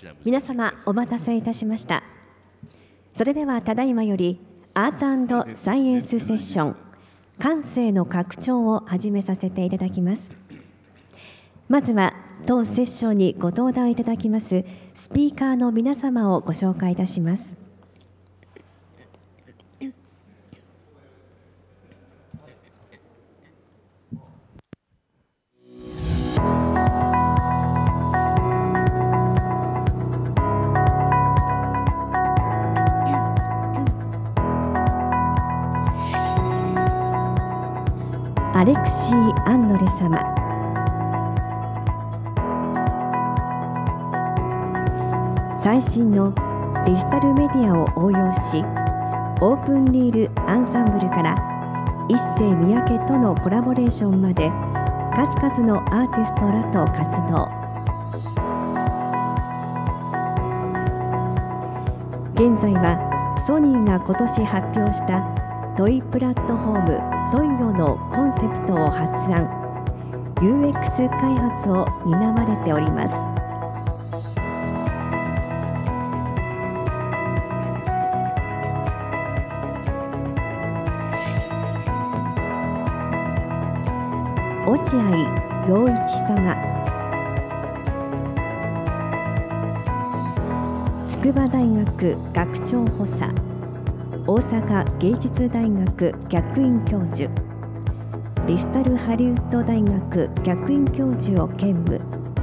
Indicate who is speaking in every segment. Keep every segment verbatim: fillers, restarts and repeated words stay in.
Speaker 1: 皆様お待たせいたしました。それではただいまよりアート&サイエンスセッション感性の拡張を始めさせていただきます。まずは当セッションにご登壇いただきますスピーカーの皆様をご紹介いたします。アレクシー・アンノレ様、最新のデジタルメディアを応用し、オープンリールアンサンブルから一世三宅とのコラボレーションまで数々のアーティストらと活動。現在はソニーが今年発表したトイプラットフォームトイオのコンセプトを発案、ユーエックス 開発を担われております。落合陽一様、筑波大学学長補佐、大阪芸術大学客員教授、デジタルハリウッド大学客員教授を兼務。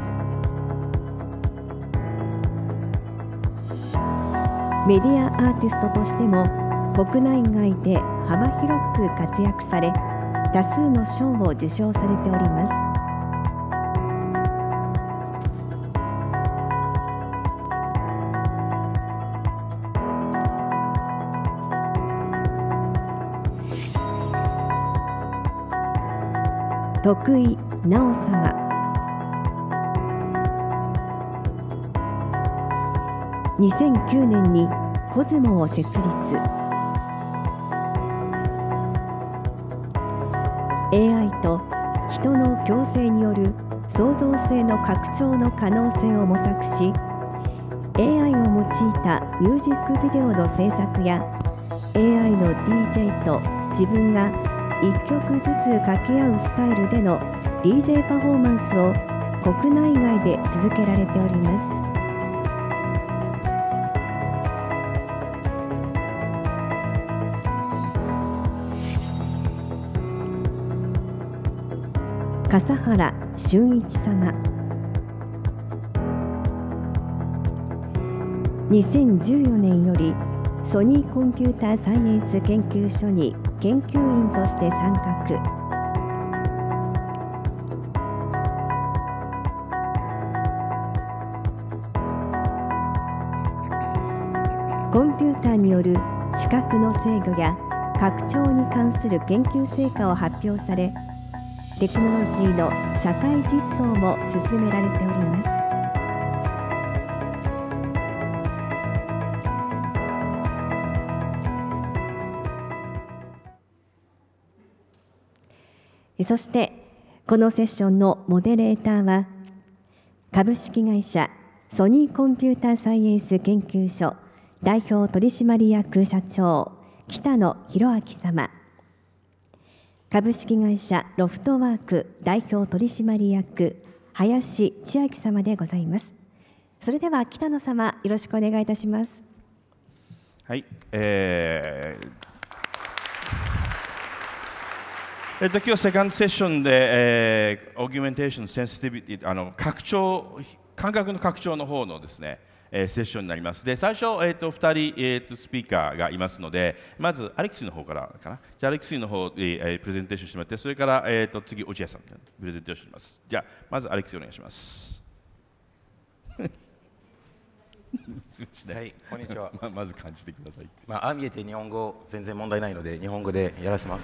Speaker 1: メディアアーティストとしても国内外で幅広く活躍され、多数の賞を受賞されております。徳井直様、にせんきゅうねんにコズモを設立。エーアイ と人の共生による創造性の拡張の可能性を模索し、 エーアイ を用いたミュージックビデオの制作や エーアイ の ディージェー と自分がいっきょくずつ掛け合うスタイルでの ディージェー パフォーマンスを国内外で続けられております。笠原俊一様、にせんじゅうよねんよりソニーコンピューターサイエンス研究所に研究員として参画。コンピューターによる視覚の制御や拡張に関する研究成果を発表され、テクノロジーの社会実装も進められております。そしてこのセッションのモデレーターは株式会社ソニーコンピューターサイエンス研究所代表取締役社長北野博明様、株式会社ロフトワーク代表取締役林千秋様でございます。それでは北野様、よろしくお願いいたします。
Speaker 2: はい、えーえっと、今日セカンドセッションで、えー、オーギュメンテーションセンシティビティ、あの拡張、感覚の拡張の方のですね、えー、セッションになります。で、最初、えー、とふたり、えー、とスピーカーがいますので、まずアレクシーの方からかな。じゃあアレクシーの方で、えー、プレゼンテーションしてもらって、それから、えー、と次、落合さんプレゼンテーションします。じゃあ、まずアレクシーお願いします。
Speaker 3: はい、こんにちは。
Speaker 2: ま, まず感じてくださいって。
Speaker 3: まあ、ああ見えて日本語全然問題ないので日本語でやらせます。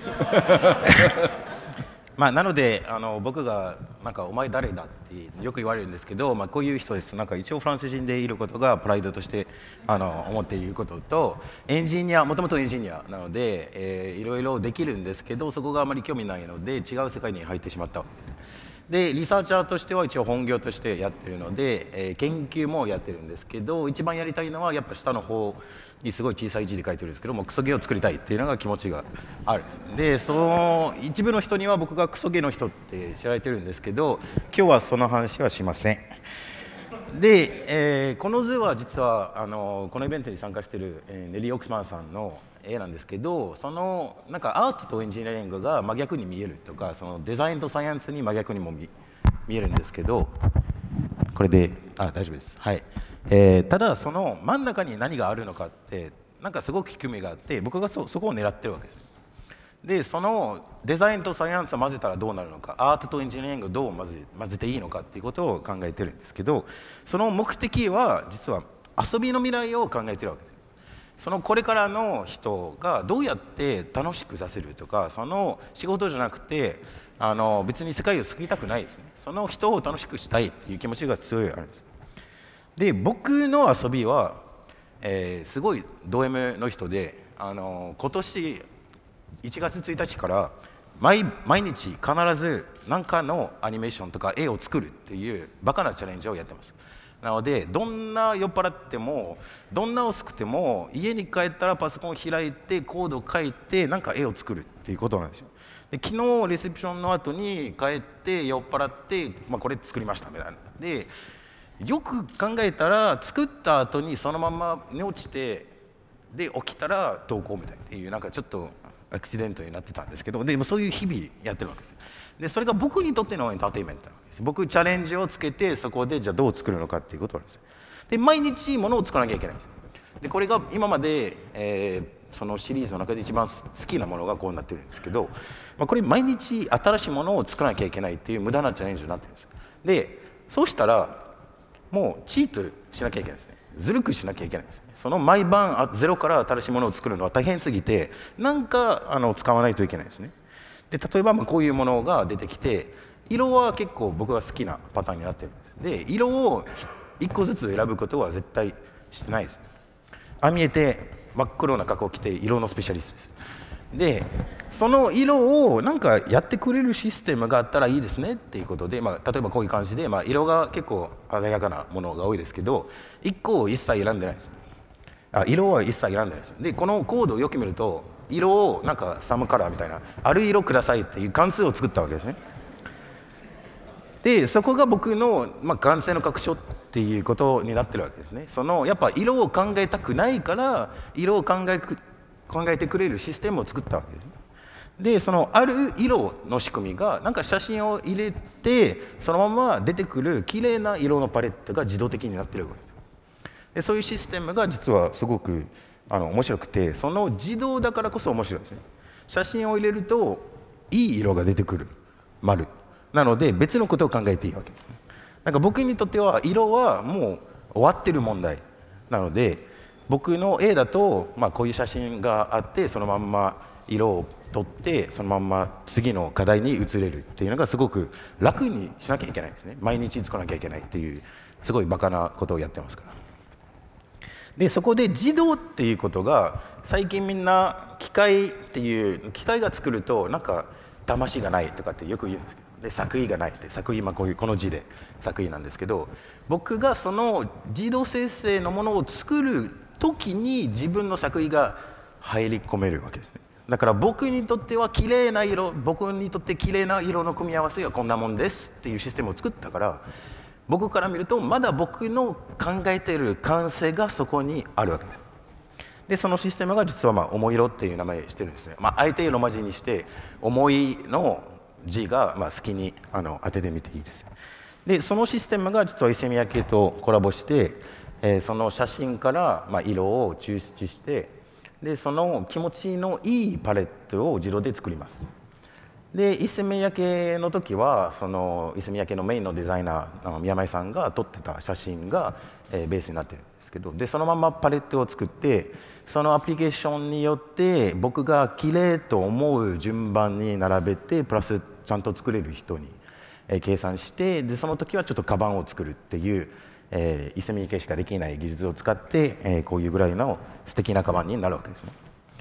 Speaker 3: まあなのであの僕がなんかお前誰だってよく言われるんですけど、まあこういう人です。なんか一応フランス人でいることがプライドとしてあの思っていることと、エンジニアもともとエンジニアなので、えー、いろいろできるんですけどそこがあまり興味ないので違う世界に入ってしまったわけです。 でリサーチャーとしては一応本業としてやってるので、えー、研究もやってるんですけど、一番やりたいのはやっぱ下の方にすごい小さい字で書いてるんですけども、クソゲーを作りたいっていうのが気持ちがあるんです。でその一部の人には僕がクソゲーの人って知られてるんですけど、今日はその話はしません。で、えー、この図は実はあのこのイベントに参加している、えー、ネリー・オックスマンさんの絵なんですけど、そのなんかアートとエンジニアリングが真逆に見えるとか、そのデザインとサイエンスに真逆にも 見, 見えるんですけど、これであ大丈夫です、はい。えー、ただその真ん中に何があるのかってなんかすごく低みがあって、僕が そ, そこを狙ってるわけですね。でそのデザインとサイエンスを混ぜたらどうなるのか、アートとエンジニアリングをどう混 ぜ, 混ぜていいのかっていうことを考えてるんですけど、その目的は実は遊びの未来を考えてるわけです。そのこれからの人がどうやって楽しくさせるとか、その仕事じゃなくてあの別に世界を救いたくないですね。その人を楽しくしたいっていう気持ちが強いあるんです。で僕の遊びは、えー、すごいド M の人で、あの今年いちがつついたちから毎, 毎日必ず何かのアニメーションとか絵を作るっていうバカなチャレンジをやってます。なのでどんな酔っ払ってもどんな遅くても家に帰ったらパソコンを開いてコードを書いてなんか絵を作るっていうことなんですよ。で昨日レセプションの後に帰って酔っ払って、まあ、これ作りましたみたいな。でよく考えたら作った後にそのまま寝落ちてで起きたら投稿みたいなっていうなんかちょっとアクシデントになってたんですけど、でもそういう日々やってるわけです。でそれが僕にとってのエンターテインメントなんです。僕チャレンジをつけてそこでじゃあどう作るのかっていうことなんです。で毎日ものを作らなきゃいけないんです。でこれが今まで、えー、そのシリーズの中で一番好きなものがこうなってるんですけど、まあ、これ毎日新しいものを作らなきゃいけないっていう無駄なチャレンジになってるんです。でそうしたらもうチートしなきゃいけないですね。ずるくしなきゃいけないんですね。その毎晩ゼロから新しいものを作るのは大変すぎて、なんかあの使わないといけないですね。で例えばまあこういうものが出てきて、色は結構僕が好きなパターンになってるんです。で色をいっこずつ選ぶことは絶対してないです、ね。ああ見えて真っ黒な格好を着て色のスペシャリストです。でその色をなんかやってくれるシステムがあったらいいですねっていうことで、まあ、例えばこういう感じで、まあ、色が結構鮮やかなものが多いですけど、いっこを一切選んでないです。あ色は一切選んでないです。でこのコードをよく見ると色をなんかサムカラーみたいなある色くださいっていう関数を作ったわけですね。でそこが僕の、まあ、眼性の拡張っていうことになってるわけですね。そのやっぱ色を考えたくないから色を考えく考えてくれるシステムを作ったわけです。でそのある色の仕組みがなんか写真を入れてそのまま出てくる綺麗な色のパレットが自動的になってるわけです。でそういうシステムが実はすごくあの面白くて、その自動だからこそ面白いですね。写真を入れるといい色が出てくる丸なので別のことを考えていいわけですね。なんか僕にとっては色はもう終わってる問題なので、僕の絵だと、まあ、こういう写真があってそのまんま色を撮ってそのまんま次の課題に移れるっていうのがすごく楽にしなきゃいけないんですね。毎日作らなきゃいけないっていうすごいバカなことをやってますから。でそこで自動っていうことが最近みんな機械っていう機械が作るとなんか魂がないとかってよく言うんですけど、で作為がないって作為、まあ、こういうこの字で作為なんですけど、僕がその自動生成のものを作る時に自分の作為が入り込めるわけですね。だから僕にとっては綺麗な色、僕にとって綺麗な色の組み合わせがこんなもんですっていうシステムを作ったから、僕から見るとまだ僕の考えている感性がそこにあるわけです。でそのシステムが実はまあ重い色っていう名前してるんですね。まあ、あえてロマ字にして重いの字がまあ好きにあの当ててみていいです。でそのシステムが実はイセミヤ系とコラボして、えー、その写真からまあ色を抽出して、でその気持ちのいいパレットを自動で作ります。でイセミヤ系の時はそのイセミヤ系のメインのデザイナーの宮前さんが撮ってた写真が、えー、ベースになってるんですけど、でそのままパレットを作って、そのアプリケーションによって僕が綺麗と思う順番に並べてプラスちゃんと作れる人に、えー、計算して、でその時はちょっとカバンを作るっていう、えー、イセミヤ系しかできない技術を使って、えー、こういうぐらいの素敵なカバンになるわけですね。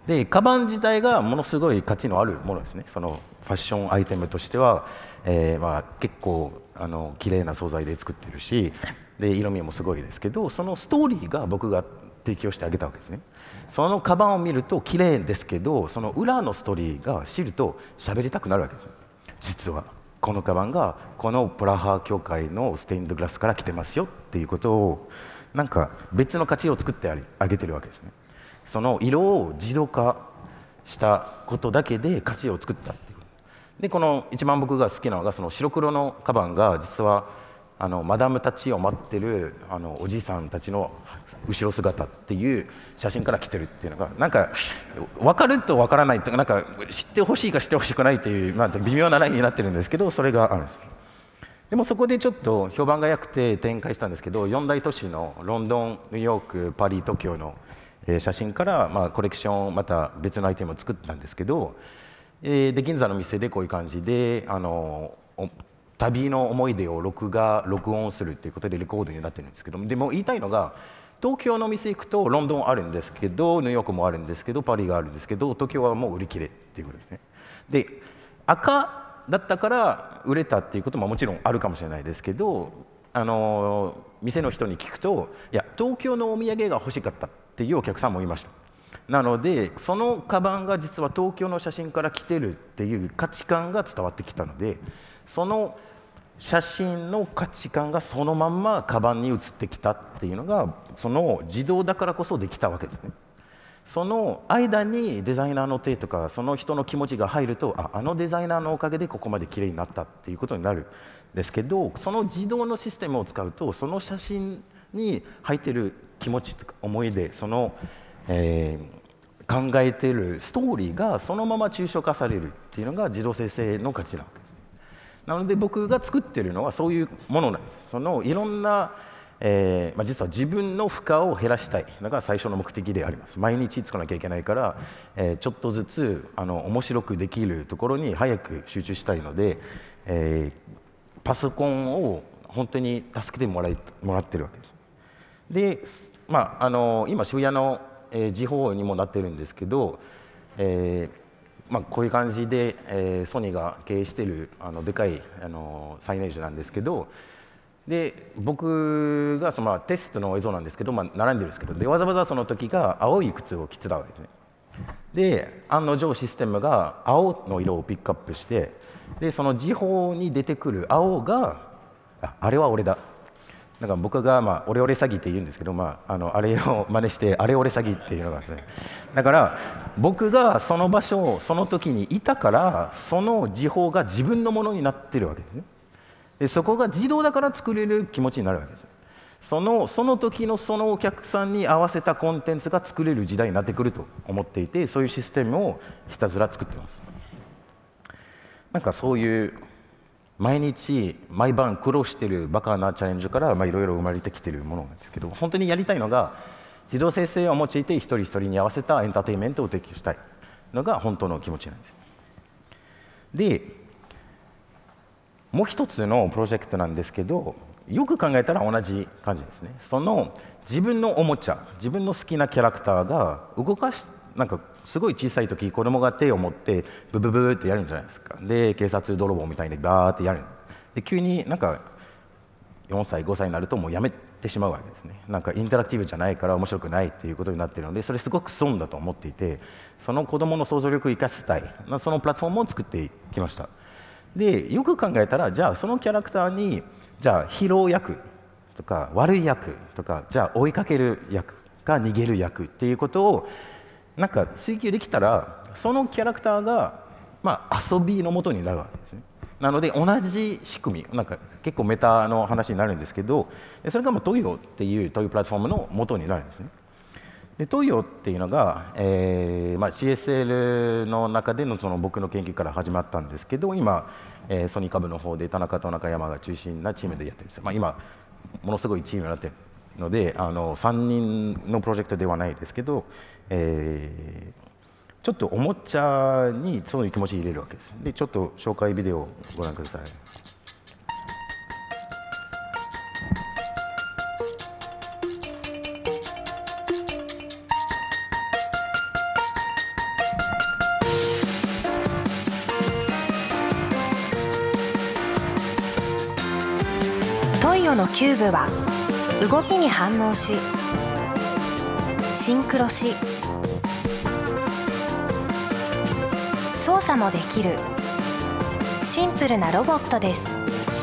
Speaker 3: でカバン自体がものすごい価値のあるものですね。そのファッションアイテムとしては、えーまあ、結構あの綺麗な素材で作ってるし、で色味もすごいですけど、そのストーリーが僕が提供してあげたわけですね。そのカバンを見ると綺麗ですけど、その裏のストーリーが知ると喋りたくなるわけです。実はこのカバンがこのプラハ教会のステインドグラスから来てますよっていうことを、なんか別の価値を作ってあげてるわけですね。その色を自動化したことだけで価値を作ったっていう。でこの一番僕が好きなのが、その白黒のカバンが実はあのマダムたちを待ってるあのおじさんたちの後ろ姿っていう写真から来てるっていうのが、なんか分かると分からないとか、なんか知ってほしいか知ってほしくないという、まあ、微妙なラインになってるんですけど、それがあるんです。でもそこでちょっと評判が良くて展開したんですけど、よん大都市のロンドン、ニューヨーク、パリ、東京の写真から、まあ、コレクションまた別のアイテムを作ったんですけど、で銀座の店でこういう感じであの旅の思い出を録画録音するっていうことでレコードになってるんですけども、でも言いたいのが、東京の店行くとロンドンあるんですけど、ニューヨークもあるんですけど、パリがあるんですけど、東京はもう売り切れっていうことですね。で赤だったから売れたっていうことももちろんあるかもしれないですけど、あの店の人に聞くと、いや東京のお土産が欲しかったっていうお客さんもいました。なのでそのカバンが実は東京の写真から来てるっていう価値観が伝わってきたので、その写真の価値観がそのまんまカバンに移ってきたっていうのが、その自動だからこそできたわけですね。その間にデザイナーの手とかその人の気持ちが入ると、あ、あのデザイナーのおかげでここまで綺麗になったっていうことになるんですけど、その自動のシステムを使うと、その写真に入ってる気持ちとか思い出、その、えー、考えているストーリーがそのまま抽象化されるっていうのが自動生成の価値なわけです。なので僕が作っているのはそういうものなんです。そのいろんな、えーまあ、実は自分の負荷を減らしたいのが最初の目的であります。毎日作らなきゃいけないから、えー、ちょっとずつあの面白くできるところに早く集中したいので、えー、パソコンを本当に助けてもらいもらってるわけです。で、まあ、あの今渋谷の、えー、時報にもなってるんですけど、えーまあ、こういう感じで、えー、ソニーが経営しているあのでかいあのサイネージなんですけど、で僕がその、まあ、テストの映像なんですけど、まあ、並んでるんですけど、でわざわざその時が青い靴を着てたわけですね。で案の定システムが青の色をピックアップして、でその時報に出てくる青が あ, あれは俺だ。なんか僕が、まあ、オレオレ詐欺って言うんですけど、まあ、あのあれを真似してあれオレ詐欺っていうのがですね、だから僕がその場所その時にいたから、その時報が自分のものになってるわけですね。でそこが自動だから作れる気持ちになるわけです。そのその時のそのお客さんに合わせたコンテンツが作れる時代になってくると思っていて、そういうシステムをひたすら作ってます。なんかそういう毎日毎晩苦労しているバカなチャレンジからいろいろ生まれてきているものなんですけど、本当にやりたいのが自動生成を用いて一人一人に合わせたエンターテインメントを提供したいのが本当の気持ちなんです。でもう一つのプロジェクトなんですけど、よく考えたら同じ感じですね。その自分のおもちゃ、自分の好きなキャラクターが動かし、なんかすごい小さい時子供が手を持ってブブブーってやるんじゃないですか。で警察泥棒みたいにバーってやる。で急になんかよんさいごさいになるともうやめてしまうわけですね。なんかインタラクティブじゃないから面白くないっていうことになっているので、それすごく損だと思っていて、その子供の想像力を生かせたい、そのプラットフォームを作ってきました。でよく考えたら、じゃあそのキャラクターにじゃあヒーロー役とか悪い役とか、じゃあ追いかける役か逃げる役っていうことをなんか追求できたら、そのキャラクターが、まあ、遊びの元になるわけですね。なので同じ仕組み、なんか結構メタの話になるんですけど、それがもうトイオっていうトイプラットフォームの元になるんですね。でトイオっていうのが、えーまあ、シーエスエル の中で の, その僕の研究から始まったんですけど、今、えー、ソニー株の方で田中と中山が中心なチームでやってるんですよ。まあ、今ものすごいチームになってるので、あのさんにんのプロジェクトではないですけど、えー、ちょっとおもちゃにそういう気持ちを入れるわけです。でちょっと紹介ビデオをご覧ください。
Speaker 4: ヨのキューブは動きに反応し、シンクロし、操作もできるシンプルなロボットです。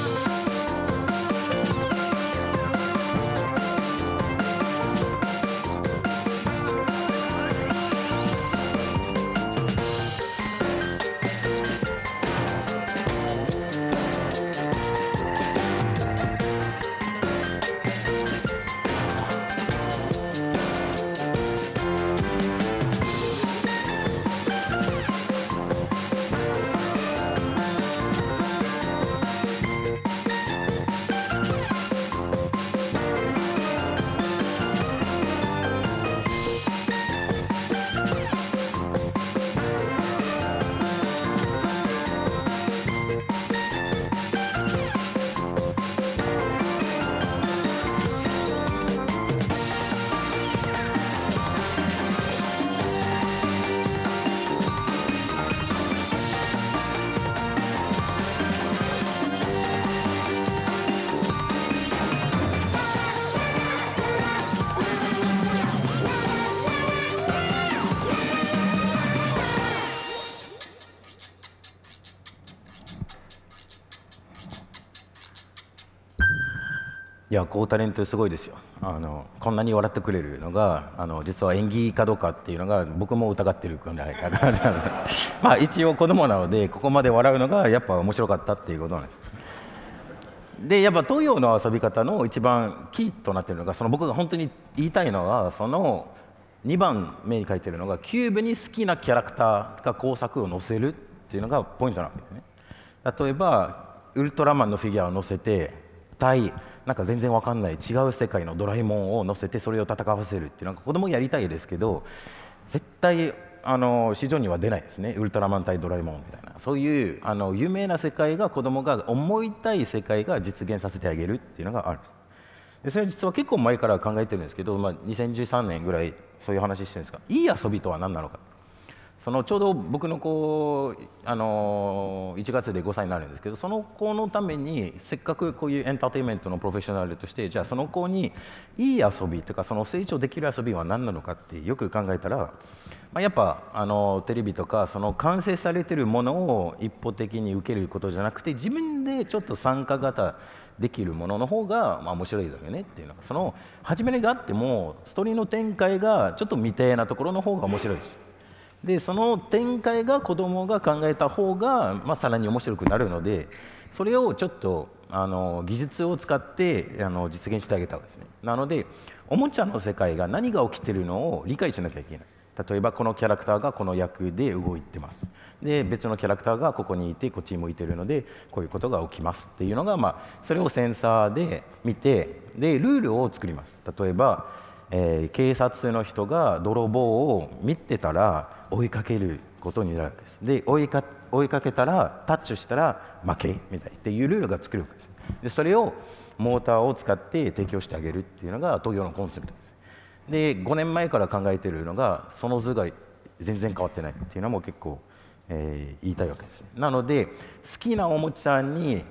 Speaker 3: いや、高タレントすごいですよ。あのこんなに笑ってくれるのがあの実は演技かどうかっていうのが僕も疑ってるくらいまあ一応子供なのでここまで笑うのがやっぱ面白かったっていうことなんです。でやっぱ東洋の遊び方の一番キーとなっているのが、その僕が本当に言いたいのはそのにばんめに書いてるのが、キューブに好きなキャラクターか工作を載せるっていうのがポイントなんですね。例えばウルトラマンのフィギュアを載せて対なんか全然わかんない違う世界のドラえもんを乗せてそれを戦わせるっていうのが子供やりたいですけど、絶対あの市場には出ないですね。ウルトラマン対ドラえもんみたいな、そういうあの有名な世界が子供が思いたい世界が実現させてあげるっていうのがあるんです。でそれは実は結構前から考えてるんですけど、まあ、にせんじゅうさんねんぐらいそういう話してるんですが、いい遊びとは何なのか。そのちょうど僕の子、あのいちがつでごさいになるんですけど、その子のためにせっかくこういうエンターテインメントのプロフェッショナルとして、じゃあその子にいい遊びというかその成長できる遊びは何なのかってよく考えたら、まあ、やっぱあのテレビとかその完成されてるものを一方的に受けることじゃなくて、自分でちょっと参加型できるものの方がまあ面白いだよねっていうのが、その始めりがあってもストーリーの展開がちょっと未定なところの方が面白いです。でその展開が子どもが考えた方が、まあ、さらに面白くなるので、それをちょっとあの技術を使ってあの実現してあげたわけですね。なのでおもちゃの世界が何が起きているのを理解しなきゃいけない。例えばこのキャラクターがこの役で動いてます。で別のキャラクターがここにいてこっちに向いているのでこういうことが起きますっていうのが、まあ、それをセンサーで見て、でルールを作ります。例えばえー、警察の人が泥棒を見てたら追いかけることになるわけです。で追いか、追いかけたらタッチしたら負けみたいっていうルールが作るわけです。でそれをモーターを使って提供してあげるっていうのが東洋のコンセプトです。でごねんまえから考えているのがその図が全然変わってないっていうのも結構、えー、言いたいわけです。なので好きなおもちゃに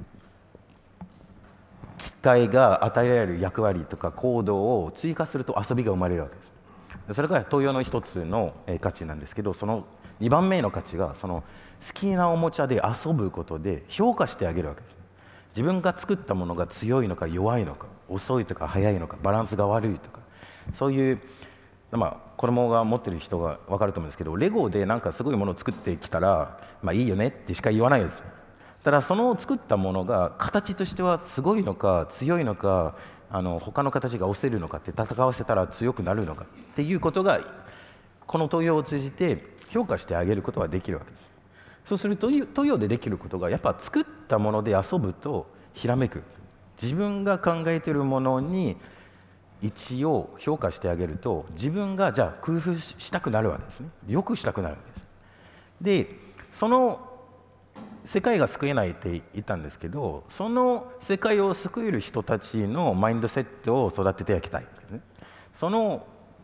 Speaker 3: 機械が与えられる役割とか行動を追加すると遊びが生まれるわけです。それが東洋の一つの価値なんですけど、そのにばんめの価値がその好きなおもちゃで遊ぶことで評価してあげるわけです。自分が作ったものが強いのか弱いのか、遅いとか速いのか、バランスが悪いとか、そういう、まあ、子供が持ってる人が分かると思うんですけど、レゴでなんかすごいものを作ってきたら、まあ、いいよねってしか言わないですね。ただその作ったものが形としてはすごいのか強いのか、あの他の形が押せるのかって戦わせたら強くなるのかっていうことがこの東洋を通じて評価してあげることができるわけです。そうすると東洋でできることがやっぱ作ったもので遊ぶとひらめく。自分が考えているものに一応評価してあげると自分がじゃあ工夫したくなるわけですね。よくしたくなるわけです。でその世界が救えないって言ったんですけど、その世界を救える人たちのマインドセットを育てていきたいですね。その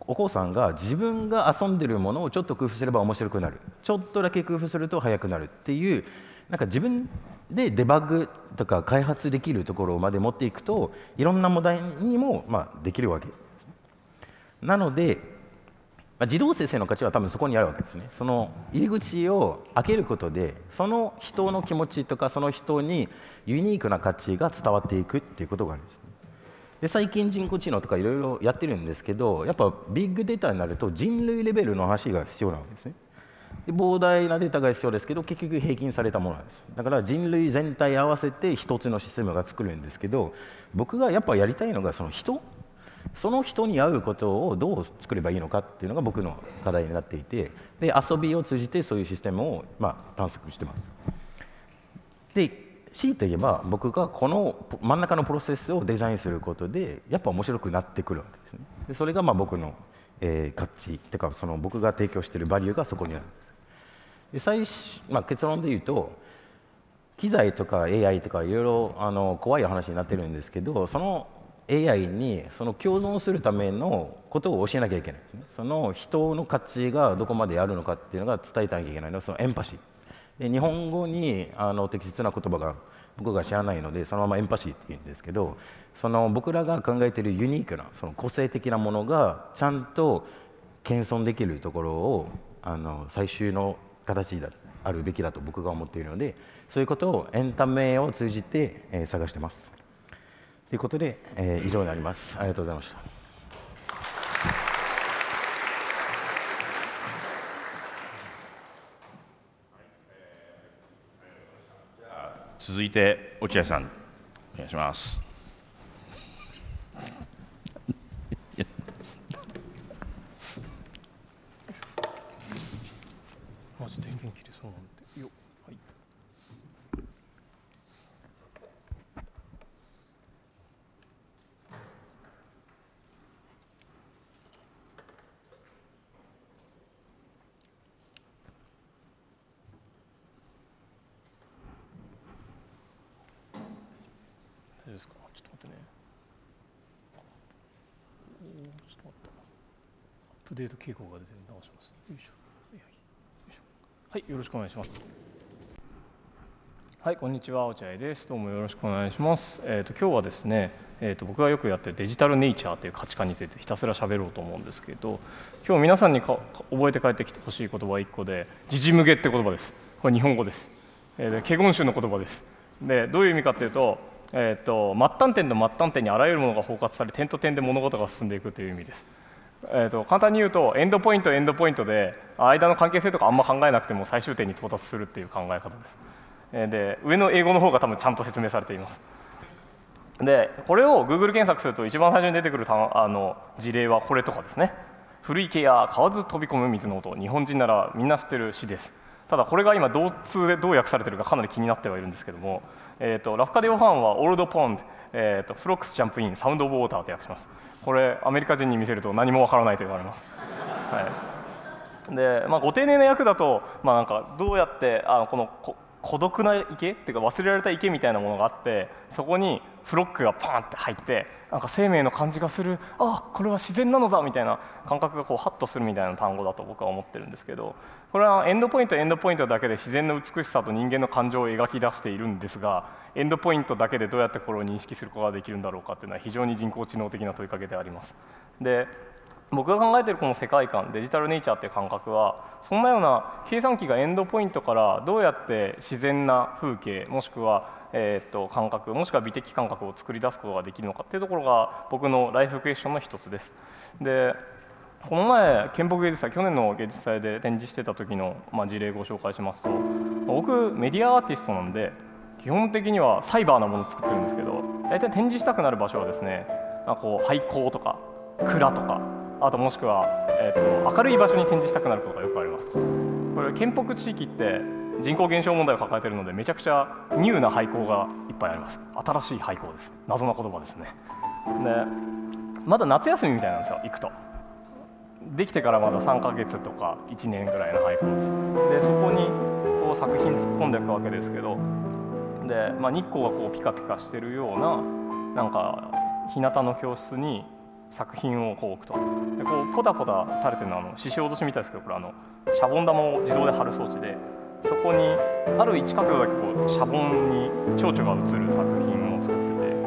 Speaker 3: お子さんが自分が遊んでるものをちょっと工夫すれば面白くなる、ちょっとだけ工夫すると速くなるっていう、なんか自分でデバッグとか開発できるところまで持っていくと、いろんな問題にもまあできるわけなので、まあ、自動生成の価値は多分そこにあるわけですね。その入り口を開けることで、その人の気持ちとかその人にユニークな価値が伝わっていくっていうことがあるんですね。で最近人工知能とかいろいろやってるんですけど、やっぱビッグデータになると人類レベルの話が必要なわけですね。で膨大なデータが必要ですけど、結局平均されたものなんです。だから人類全体合わせて一つのシステムが作るんですけど、僕がやっぱやりたいのがその人その人に合うことをどう作ればいいのかっていうのが僕の課題になっていて、で遊びを通じてそういうシステムをまあ探索してます。で強いて言えば、僕がこの真ん中のプロセスをデザインすることでやっぱ面白くなってくるわけですね。でそれがまあ僕の、えー、価値というか、その僕が提供しているバリューがそこにあるんです。で最初、まあ、結論で言うと、機材とか エーアイ とかいろいろあの怖い話になってるんですけど、そのエーアイ にその共存するためのことを教えなきゃいけないですね。その人の価値がどこまであるのかっていうのが伝えたなきゃいけないのはそのエンパシーで、日本語にあの適切な言葉が僕が知らないのでそのままエンパシーって言うんですけど、その僕らが考えているユニークなその個性的なものがちゃんと謙遜できるところをあの最終の形であるべきだと僕が思っているので、そういうことをエンタメを通じて、えー、探してます。ということで、えー、以上になります。ありがとうございました。
Speaker 2: 続いて落合さんお願いします。
Speaker 5: マジ電源切れそうなんでよ、はい。大丈夫ですか？ちょっと待ってね。おー、ちょっと待った。アップデート傾向が出てるので直します。よいしょ。はい、よろしくお願いします。はい、こんにちは、落合です。どうもよろしくお願いします。えっと今日はですね、えっと僕がよくやっているデジタルネイチャーという価値観についてひたすら喋ろうと思うんですけど、今日皆さんにか覚えて帰ってきてほしい言葉はいっこで、時事無下って言葉です。これ日本語です。えー、で華厳宗の言葉です。で、どういう意味かというと、えっと末端点と末端点にあらゆるものが包括され、点と点で物事が進んでいくという意味です。えー、と簡単に言うと、エンドポイントエンドポイントで間の関係性とかあんま考えなくても最終点に到達するっていう考え方です。えー、で上の英語の方が多分ちゃんと説明されています。でこれを Google 検索すると一番最初に出てくるたあの事例はこれとかですね。古池や買わず飛び込む水の音、日本人ならみんな知ってる詩です。ただこれが今同通でどう訳されてるかかなり気になってはいるんですけども、えー、とラフカディオファンはオールドポンド、えー、とフロックスジャンプインサウンドオブウォーターと訳します。これアメリカ人に見せると何もわからないと言われます。はいでまあ、ご丁寧な訳だと、まあ、なんかどうやってあのこのこ孤独な池っていうか忘れられた池みたいなものがあって、そこにフロックがパーンって入って、なんか生命の感じがする、あこれは自然なのだみたいな感覚がこうハッとするみたいな単語だと僕は思ってるんですけど、これはエンドポイントエンドポイントだけで自然の美しさと人間の感情を描き出しているんですが、エンドポイントだけでどうやってこれを認識することができるんだろうかっていうのは非常に人工知能的な問いかけであります。で僕が考えているこの世界観、デジタルネイチャーっていう感覚は、そんなような計算機がエンドポイントからどうやって自然な風景もしくは、えー、と感覚もしくは美的感覚を作り出すことができるのかっていうところが僕のライフクエスチョンの一つです。でこの前建北芸術祭、去年の芸術祭で展示してた時の、まあ、事例をご紹介しますと、僕メディアアーティストなんで基本的にはサイバーなものを作ってるんですけど、大体展示したくなる場所はですね、なんかこう廃校とか蔵とか、あともしくは、えー、と明るい場所に展示したくなることがよくありますと。これ建北地域って人口減少問題を抱えているので、めちゃくちゃニューな廃校がいっぱいあります。新しい廃校です。謎な言葉ですね。でまだ夏休みみたいなんですよ、行くと。できてからまださんかげつとかいちねんぐらいの廃校です。でそこにこう作品突っ込んでいくわけですけど、で、まあ、日光がこうピカピカしてるようななんか日向の教室に作品をこう置くと、でこうポタポタ垂れてるのはあの獅子落としみたいですけど、これあのシャボン玉を自動で貼る装置で、そこにある一角度だけこうシャボンに蝶々が映る作品を作ってて、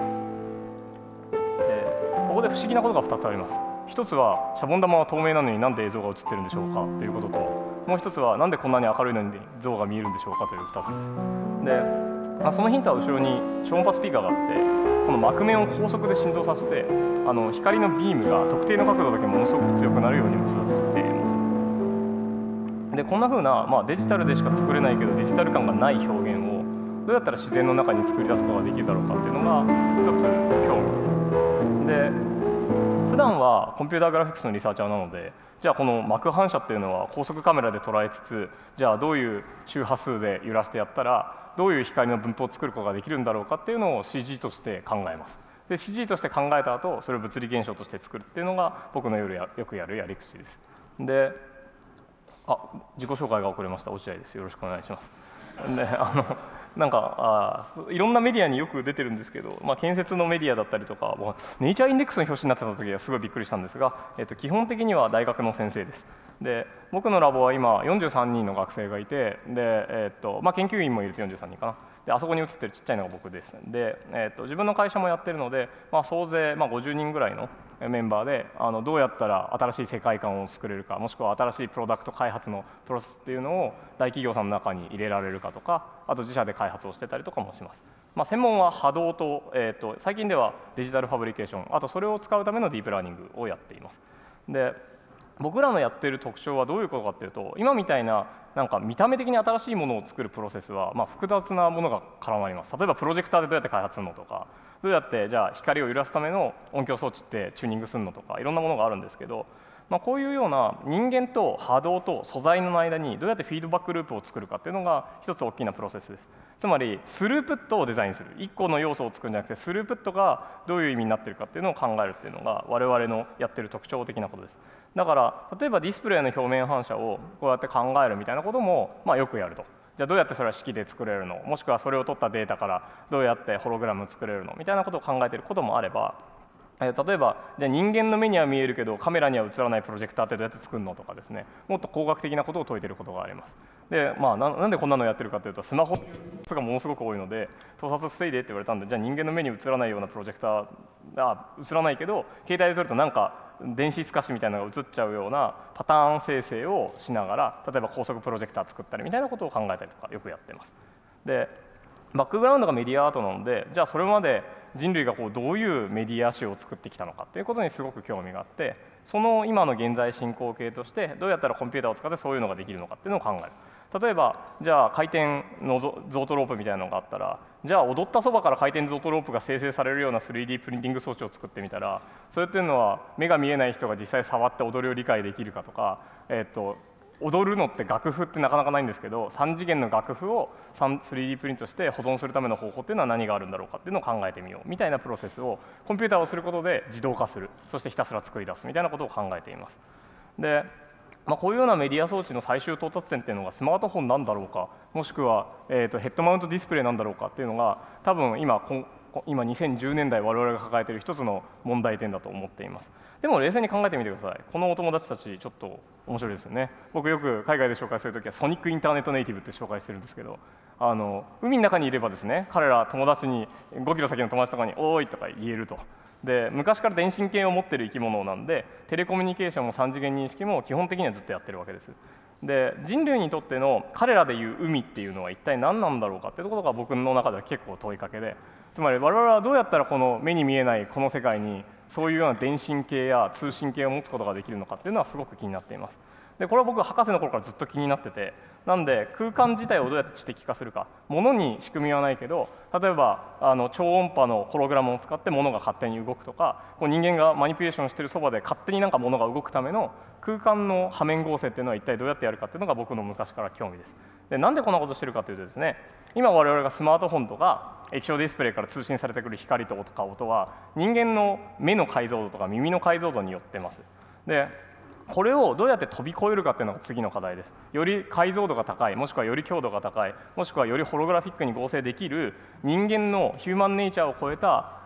Speaker 5: でここで不思議なことがふたつあります。一つはシャボン玉は透明なのになんで映像が映ってるんでしょうかということと、もう一つはなんでこんなに明るいのに像が見えるんでしょうかというふたつです。で、まあ、そのヒントは後ろに超音波スピーカーがあって、この膜面を高速で振動させて、あの光のビームが特定の角度だけものすごく強くなるように映させています。でこんな風な、まあ、デジタルでしか作れないけどデジタル感がない表現をどうやったら自然の中に作り出すことができるだろうかっていうのが一つ興味です。で普段はコンピューターグラフィックスのリサーチャーなので、じゃあこの膜反射っていうのは高速カメラで捉えつつ、じゃあどういう周波数で揺らしてやったらどういう光の分布を作ることができるんだろうかっていうのを シージー として考えます。で シージー として考えた後、それを物理現象として作るっていうのが僕の夜やよくやるやり口です。であ自己紹介が遅れました。落合です。よろしくお願いします。であのなんかあいろんなメディアによく出てるんですけど、まあ、建設のメディアだったりとか、ネイチャーインデックスの表紙になってた時はすごいびっくりしたんですが、えっと、基本的には大学の先生です。で僕のラボは今よんじゅうさんにんの学生がいて、で、えっとまあ、研究員もいるとよんじゅうさんにんかな。であそこに写ってるちっちゃいのが僕です。で、えっと、自分の会社もやってるので、まあ、総勢、まあ、ごじゅうにんぐらいのメンバーであのどうやったら新しい世界観を作れるか、もしくは新しいプロダクト開発のプロセスっていうのを大企業さんの中に入れられるかとか、あと自社で開発をしてたりとかもします。まあ、専門は波動と、えー、と最近ではデジタルファブリケーション、あとそれを使うためのディープラーニングをやっています。で僕らのやっている特徴はどういうことかっていうと、今みたいななんか見た目的に新しいものを作るプロセスは、まあ、複雑なものが絡まります。例えばプロジェクターでどうやって開発するのとか、どうやってじゃあ光を揺らすための音響装置ってチューニングするのとか、いろんなものがあるんですけど、まあ、こういうような人間と波動と素材の間にどうやってフィードバックループを作るかっていうのが一つ大きなプロセスです。つまりスループットをデザインする、いっこの要素を作るんじゃなくて、スループットがどういう意味になっているかっていうのを考えるっていうのが我々のやってる特徴的なことです。だから例えばディスプレイの表面反射をこうやって考えるみたいなことも、まあ、よくやると。じゃあどうやってそれは式で作れるの、もしくはそれを取ったデータからどうやってホログラム作れるのみたいなことを考えていることもあれば、えー、例えばじゃあ人間の目には見えるけどカメラには映らないプロジェクターってどうやって作るのとかですね、もっと工学的なことを解いていることがあります。で、まあ、な, なんでこんなのやってるかというと、スマホがものすごく多いので盗撮防いでって言われたんで、じゃあ人間の目に映らないようなプロジェクターあ映らないけど携帯で撮るとなんか電子透かしみたいなのが映っちゃうようなパターン生成をしながら、例えば高速プロジェクター作ったりみたいなことを考えたりとかよくやってます。でバックグラウンドがメディアアートなので、じゃあそれまで人類がこうどういうメディア史を作ってきたのかということにすごく興味があって、その今の現在進行形としてどうやったらコンピューターを使ってそういうのができるのかっていうのを考える。例えばじゃあ回転のゾートロープみたいなのがあったら、じゃあ踊ったそばから回転ゾートロープが生成されるような スリーディー プリンティング装置を作ってみたら、それっていうのは目が見えない人が実際触って踊りを理解できるかとか、えっと踊るのって楽譜ってなかなかないんですけど、さん次元の楽譜を スリーディー プリントして保存するための方法っていうのは何があるんだろうかっていうのを考えてみようみたいなプロセスをコンピューターをすることで自動化する、そしてひたすら作り出すみたいなことを考えています。でまあ、こういうようなメディア装置の最終到達点っていうのがスマートフォンなんだろうか、もしくは、えーと、ヘッドマウントディスプレイなんだろうかっていうのが、多分今今にせんじゅうねんだい我々が抱えている一つの問題点だと思っています。でも冷静に考えてみてください。このお友達たちちょっと面白いですよね。僕よく海外で紹介するときはソニックインターネットネイティブって紹介してるんですけど、あの海の中にいればですね、彼ら友達にごキロ先の友達とかに「おーい」とか言えると。で昔から電信系を持っている生き物なんで、テレコミュニケーションもさん次元認識も基本的にはずっとやってるわけです。で人類にとっての彼らでいう海っていうのは一体何なんだろうかっていうところが僕の中では結構問いかけで、つまり我々はどうやったらこの目に見えないこの世界にそういうような電信系や通信系を持つことができるのかっていうのはすごく気になっています。でこれは僕は博士の頃からずっと気になってて、なんで空間自体をどうやって知的化するか、物に仕組みはないけど、例えばあの超音波のホログラムを使って物が勝手に動くとか、こう人間がマニピュレーションしているそばで勝手になんか物が動くための空間の波面合成っていうのは一体どうやってやるかっていうのが僕の昔から興味です。でなんでこんなことしてるかというとですね、今我々がスマートフォンとか液晶ディスプレイから通信されてくる光とか音は人間の目の解像度とか耳の解像度によってます。でこれをどうやって飛び越えるかっていうのが次の課題です。より解像度が高い、もしくはより強度が高い、もしくはよりホログラフィックに合成できる人間のヒューマンネイチャーを超えた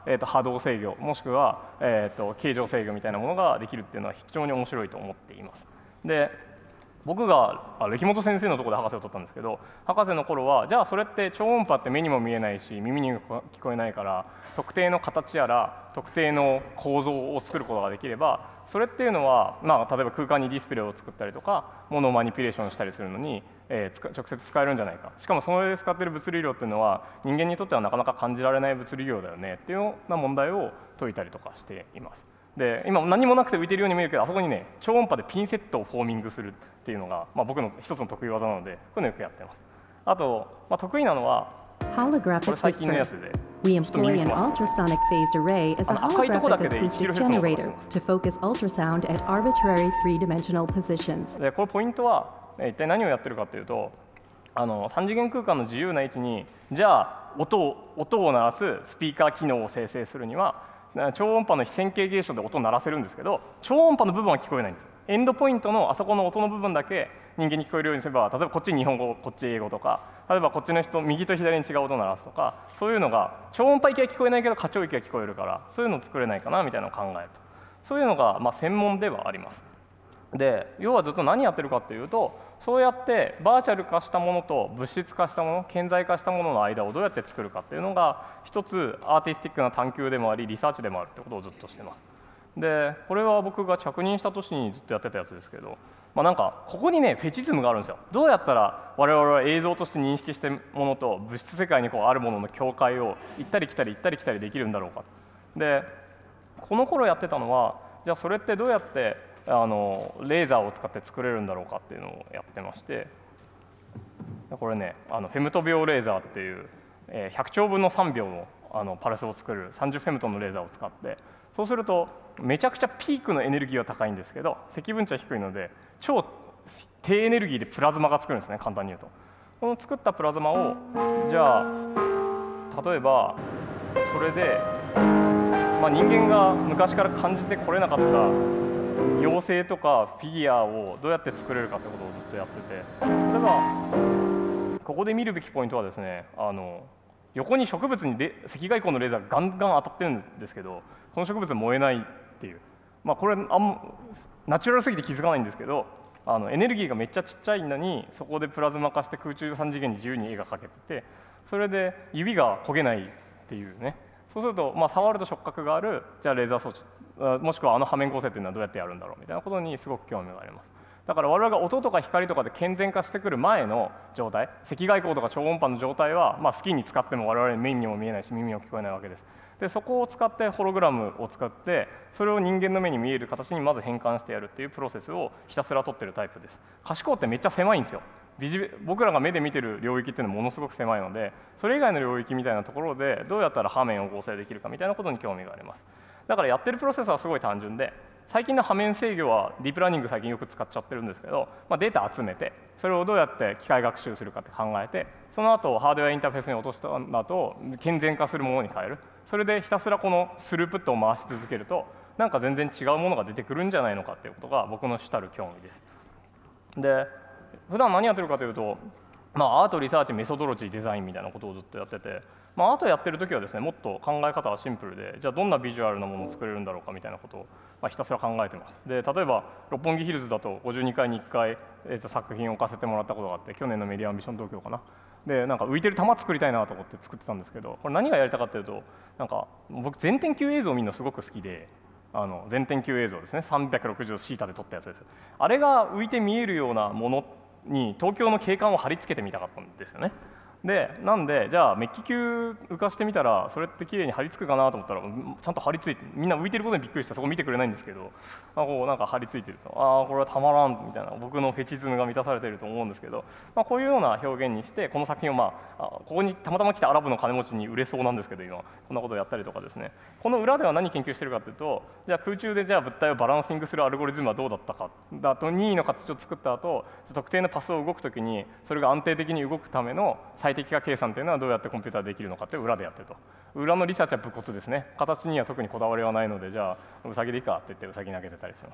Speaker 5: えー、と波動制御もしくは、えー、と形状制御みたいなものができるっていうのは非常に面白いと思っています。で僕が歴本先生のところで博士を取ったんですけど、博士の頃はじゃあそれって超音波って目にも見えないし耳にも聞こえないから特定の形やら特定の構造を作ることができればそれっていうのは、まあ、例えば空間にディスプレイを作ったりとかものをマニピュレーションしたりするのに、えー、直接使えるんじゃないか、しかもそれで使っている物理量っていうのは人間にとってはなかなか感じられない物理量だよねっていうような問題を解いたりとかしています。で今何もなくて浮いてるように見えるけどあそこにね超音波でピンセットをフォーミングするっていうのが、まあ、僕の一つの得意技なのでこういうのよくやってます。あと、まあ、得意なのはこれ最近のやつで
Speaker 6: We employ an ultrasonic phased array as a holographic acoustic generator to focus ultrasound at arbitrary three-dimensional positions.
Speaker 5: でこれポイントは一体何をやってるかというとあのさん次元空間の自由な位置にじゃあ音を音を鳴らすスピーカー機能を生成するには超音波の非線形現象で音を鳴らせるんですけど超音波の部分は聞こえないんです。エンドポイントのあそこの音の部分だけ人間に聞こえるようにすれば例えばこっち日本語こっち英語とか例えばこっちの人右と左に違う音を鳴らすとかそういうのが超音波域は聞こえないけど過聴域は聞こえるからそういうのを作れないかなみたいなのを考えるとそういうのがまあ専門ではあります。で要はずっと何やってるかっていうとそうやってバーチャル化したものと物質化したもの顕在化したものの間をどうやって作るかっていうのが一つアーティスティックな探求でもありリサーチでもあるってことをずっとしてます。でこれは僕が着任した年にずっとやってたやつですけど、まあ、なんかここにねフェチズムがあるんですよ。どうやったら我々は映像として認識しているものと物質世界にこうあるものの境界を行ったり来たり行ったり来たりできるんだろうか。でこの頃やってたのはじゃあそれってどうやってあのレーザーを使って作れるんだろうかっていうのをやってましてこれねあのフェムト秒レーザーっていう、えー、ひゃくちょうぶんのさんびょうのあのパルスを作るさんじゅうフェムトンのレーザーを使ってそうするとめちゃくちゃピークのエネルギーは高いんですけど積分値は低いので超低エネルギーでプラズマが作るんですね。簡単に言うとこの作ったプラズマをじゃあ例えばそれで、まあ、人間が昔から感じてこれなかった妖精とかフィギュアをどうやって作れるかってことをずっとやってて例えばここで見るべきポイントはですねあの横に植物に赤外光のレーザーがガンガン当たってるんですけどこの植物燃えないっていう、まあ、これあんナチュラルすぎて気づかないんですけどあのエネルギーがめっちゃちっちゃいのにそこでプラズマ化して空中さん次元に自由に絵が描けててそれで指が焦げないっていうねそうすると、まあ、触ると触覚があるじゃあレーザー装置もしくはあの波面構成っていうのはどうやってやるんだろうみたいなことにすごく興味があります。だから我々が音とか光とかで健全化してくる前の状態赤外光とか超音波の状態は、まあ、好きに使っても我々目にも見えないし耳にも聞こえないわけです。でそこを使ってホログラムを使ってそれを人間の目に見える形にまず変換してやるっていうプロセスをひたすら取ってるタイプです。可視光ってめっちゃ狭いんですよ。ビジ僕らが目で見てる領域っていうのはものすごく狭いのでそれ以外の領域みたいなところでどうやったら波面を合成できるかみたいなことに興味があります。だからやってるプロセスはすごい単純で最近の波面制御はディープラーニング最近よく使っちゃってるんですけど、まあ、データ集めてそれをどうやって機械学習するかって考えてその後ハードウェアインターフェースに落とした後健全化するものに変えるそれでひたすらこのスループットを回し続けるとなんか全然違うものが出てくるんじゃないのかっていうことが僕の主たる興味です。で普段何やってるかというと、まあ、アートリサーチメソドロジーデザインみたいなことをずっとやってて、まあ、アートやってる時はですねもっと考え方はシンプルでじゃあどんなビジュアルなものを作れるんだろうかみたいなことを、まあ、ひたすら考えてます。で例えば六本木ヒルズだとごじゅうにかいにいっかい、えー、と作品を置かせてもらったことがあって去年のメディアアンビション東京かなでなんか浮いてる玉作りたいなと思って作ってたんですけどこれ何がやりたかったというとなんか僕全天球映像を見るのすごく好きであの全天球映像ですねさんびゃくろくじゅうどシータで撮ったやつです。あれが浮いて見えるようなものに東京の景観を貼り付けてみたかったんですよね。でなんでじゃあメッキ球浮かしてみたらそれって綺麗に貼り付くかなと思ったらちゃんと貼り付いてみんな浮いてることにびっくりしてそこ見てくれないんですけどあこうなんか貼り付いてるとああこれはたまらんみたいな僕のフェチズムが満たされていると思うんですけど、まあ、こういうような表現にしてこの作品を、まあ、あここにたまたま来たアラブの金持ちに売れそうなんですけど今こんなことをやったりとかですねこの裏では何研究してるかというとじゃあ空中でじゃあ物体をバランシングするアルゴリズムはどうだったかだと任意の形を作った後特定のパスを動くときにそれが安定的に動くための最適化計算というのはどうやってコンピューターでできるのかって裏でやってると裏のリサーチは武骨ですね形には特にこだわりはないのでじゃあウサギでいいかって言ってウサギ投げてたりします。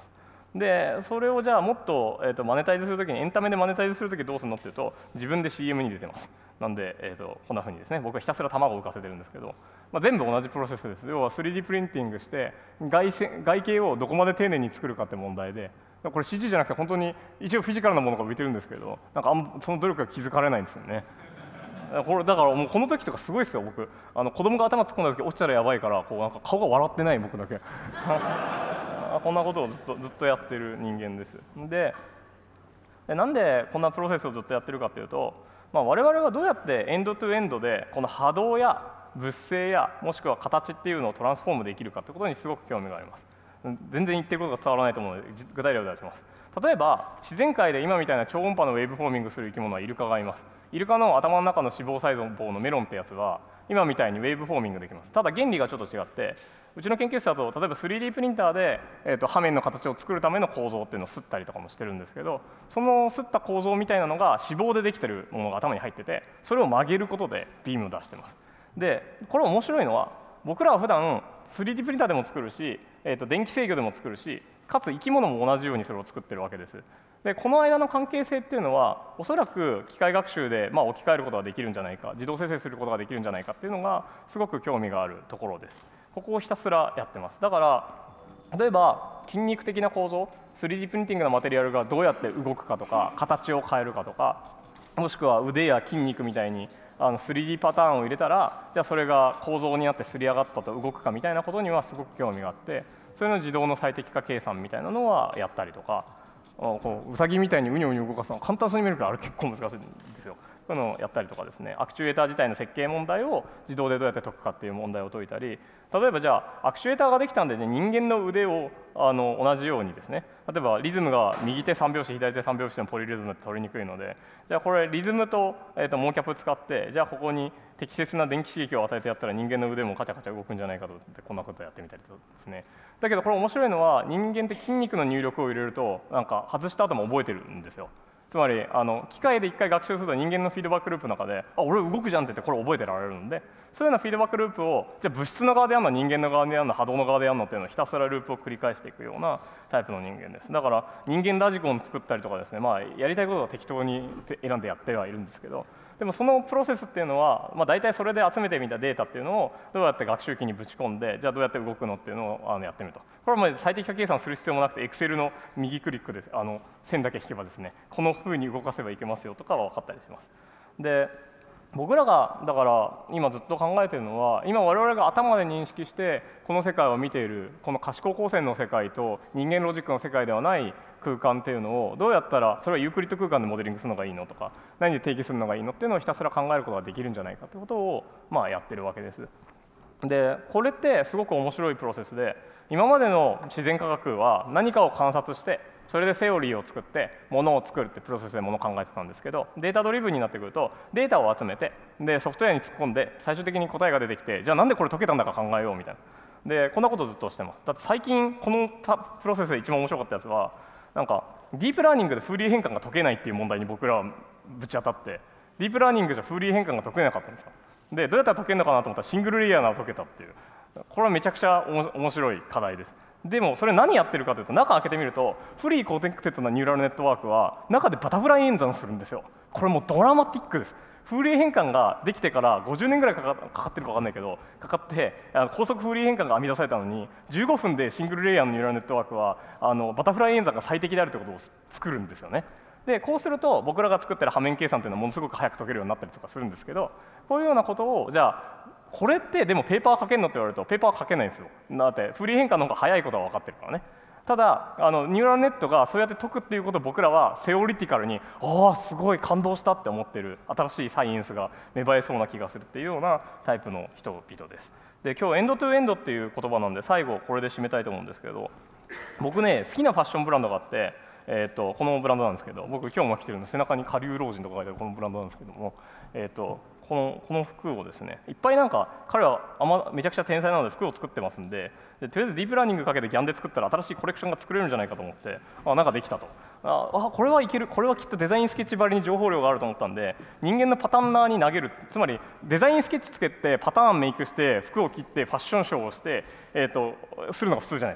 Speaker 5: でそれをじゃあもっと、えー、とマネタイズするときにエンタメでマネタイズするときどうするのっていうと自分で シーエム に出てます。なんで、えー、とこんな風にですね僕はひたすら卵を浮かせてるんですけど、まあ、全部同じプロセスです。要は スリーディー プリンティングして外線外形をどこまで丁寧に作るかって問題で、これ シージー じゃなくて本当に一応フィジカルなものが浮いてるんですけど、なんかあんその努力が気づかれないんですよね。これだからもうこの時とかすごいですよ。僕あの子供が頭突っ込んだ時落ちたらやばいからこうなんか顔が笑ってない僕だけこんなことをずっとずっとやってる人間です。ででなんでこんなプロセスをずっとやってるかというと、まあ、我々はどうやってエンドトゥエンドでこの波動や物性やもしくは形っていうのをトランスフォームできるかということにすごく興味があります。全然言ってることが伝わらないと思うので具体例を出します。例えば自然界で今みたいな超音波のウェーブフォーミングする生き物はイルカがいます。イルカの頭の中の脂肪細胞のメロンってやつは今みたいにウェーブフォーミングできます。ただ原理がちょっと違って、うちの研究室だと例えば スリーディー プリンターで、えー、と刃面の形を作るための構造っていうのをすったりとかもしてるんですけど、そのすった構造みたいなのが脂肪でできてるものが頭に入ってて、それを曲げることでビームを出してます。でこれ面白いのは僕らは普段 スリーディー プリンターでも作るし、えー、と電気制御でも作るし、かつ生き物も同じようにそれを作ってるわけです。でこの間の関係性っていうのはおそらく機械学習で、まあ、置き換えることができるんじゃないか、自動生成することができるんじゃないかっていうのがすごく興味があるところです。ここをひたすらやってます。だから例えば筋肉的な構造、スリーディー プリンティングのマテリアルがどうやって動くかとか形を変えるかとか、もしくは腕や筋肉みたいにあの スリーディー パターンを入れたらじゃあそれが構造になってすり上がったと動くかみたいなことにはすごく興味があって、それの自動の最適化計算みたいなのはやったりとか、こうウサギみたいにうにょうにょ動かすのは簡単そうに見えるからあれ結構難しいんですよ。こういうのをやったりとかですね、アクチュエーター自体の設計問題を自動でどうやって解くかっていう問題を解いたり、例えばじゃあアクチュエーターができたんで、ね、人間の腕をあの同じようにですね、例えばリズムが右手さん拍子左手さん拍子でもポリリズムって取りにくいので、じゃあこれリズムと、えー、とモーキャップ使ってじゃあここに適切な電気刺激を与えてやったら人間の腕もカチャカチャ動くんじゃないかと思ってこんなことをやってみたりとですね。だけどこれ面白いのは人間って筋肉の入力を入れるとなんか外した後も覚えてるんですよ。つまりあの機械でいっかい学習すると人間のフィードバックループの中であ俺動くじゃんって言ってこれ覚えてられるので、そういうようなフィードバックループをじゃあ物質の側でやるの人間の側でやるの波動の側でやるのっていうのをひたすらループを繰り返していくようなタイプの人間です。だから人間ラジコン作ったりとかですね、まあ、やりたいことは適当に選んでやってはいるんですけど、でもそのプロセスっていうのは、まあ、大体それで集めてみたデータっていうのをどうやって学習機にぶち込んでじゃあどうやって動くのっていうのをあのやってみると。これはもう最適化計算する必要もなくて Excel の右クリックであの線だけ引けばですねこの風に動かせばいけますよとかは分かったりします。で僕らがだから今ずっと考えているのは、今我々が頭で認識してこの世界を見ているこの可視光光線の世界と人間ロジックの世界ではない空間っていうのをどうやったらそれはユークリッド空間でモデリングするのがいいのとか何で定義するのがいいのっていうのをひたすら考えることができるんじゃないかということをまあやってるわけです。でこれってすごく面白いプロセスで、今までの自然科学は何かを観察してそれでセオリーを作ってものを作るってプロセスでものを考えてたんですけど、データドリブンになってくるとデータを集めてでソフトウェアに突っ込んで最終的に答えが出てきて、じゃあなんでこれ解けたんだか考えようみたいな。でこんなことをずっとしてます。だって最近このプロセスで一番面白かったやつはなんかディープラーニングでフーリー変換が解けないっていう問題に僕らはぶち当たって、ディープラーニングじゃフーリー変換が解けなかったんですよ。でどうやったら解けるのかなと思ったらシングルレイヤーなら解けたっていう、これはめちゃくちゃ面白い課題です。でもそれ何やってるかというと、中開けてみるとフリーコネクテッドなニューラルネットワークは中でバタフライ演算するんですよ。これもうドラマティックです。フーリー変換ができてからごじゅうねんぐらいか か, かかってるか分かんないけどかかってあの高速フーリー変換が編み出されたのにじゅうごふんでシングルレイヤーのニューラルネットワークはあのバタフライ演算が最適であるということを作るんですよね。でこうすると僕らが作ってる波面計算というのはものすごく早く解けるようになったりとかするんですけど、こういうようなことをじゃあこれってでもペーパー書けるのって言われるとペーパーは書けないんですよ。だってフリー変換の方が早いことは分かってるからね。ただあのニューラルネットがそうやって解くっていうことを僕らはセオリティカルにああすごい感動したって思ってる新しいサイエンスが芽生えそうな気がするっていうようなタイプの人々です。で今日エンドトゥエンドっていう言葉なんで最後これで締めたいと思うんですけど、僕ね好きなファッションブランドがあって、えー、とこのブランドなんですけど、僕今日も着てるんで背中に下流老人とか書いてあるこのブランドなんですけども、えー、とこのこの服をですねいっぱいなんか彼はあまめちゃくちゃ天才なので服を作ってますんで、でとりあえずディープラーニングかけてギャンで作ったら新しいコレクションが作れるんじゃないかと思ってあなんかできたと、ああこれはいける、これはきっとデザインスケッチばりに情報量があると思ったんで人間のパターンナーに投げる、つまりデザインスケッチつけてパターンメイクして服を切ってファッションショーをして、えー、とするのが普通じゃないですか。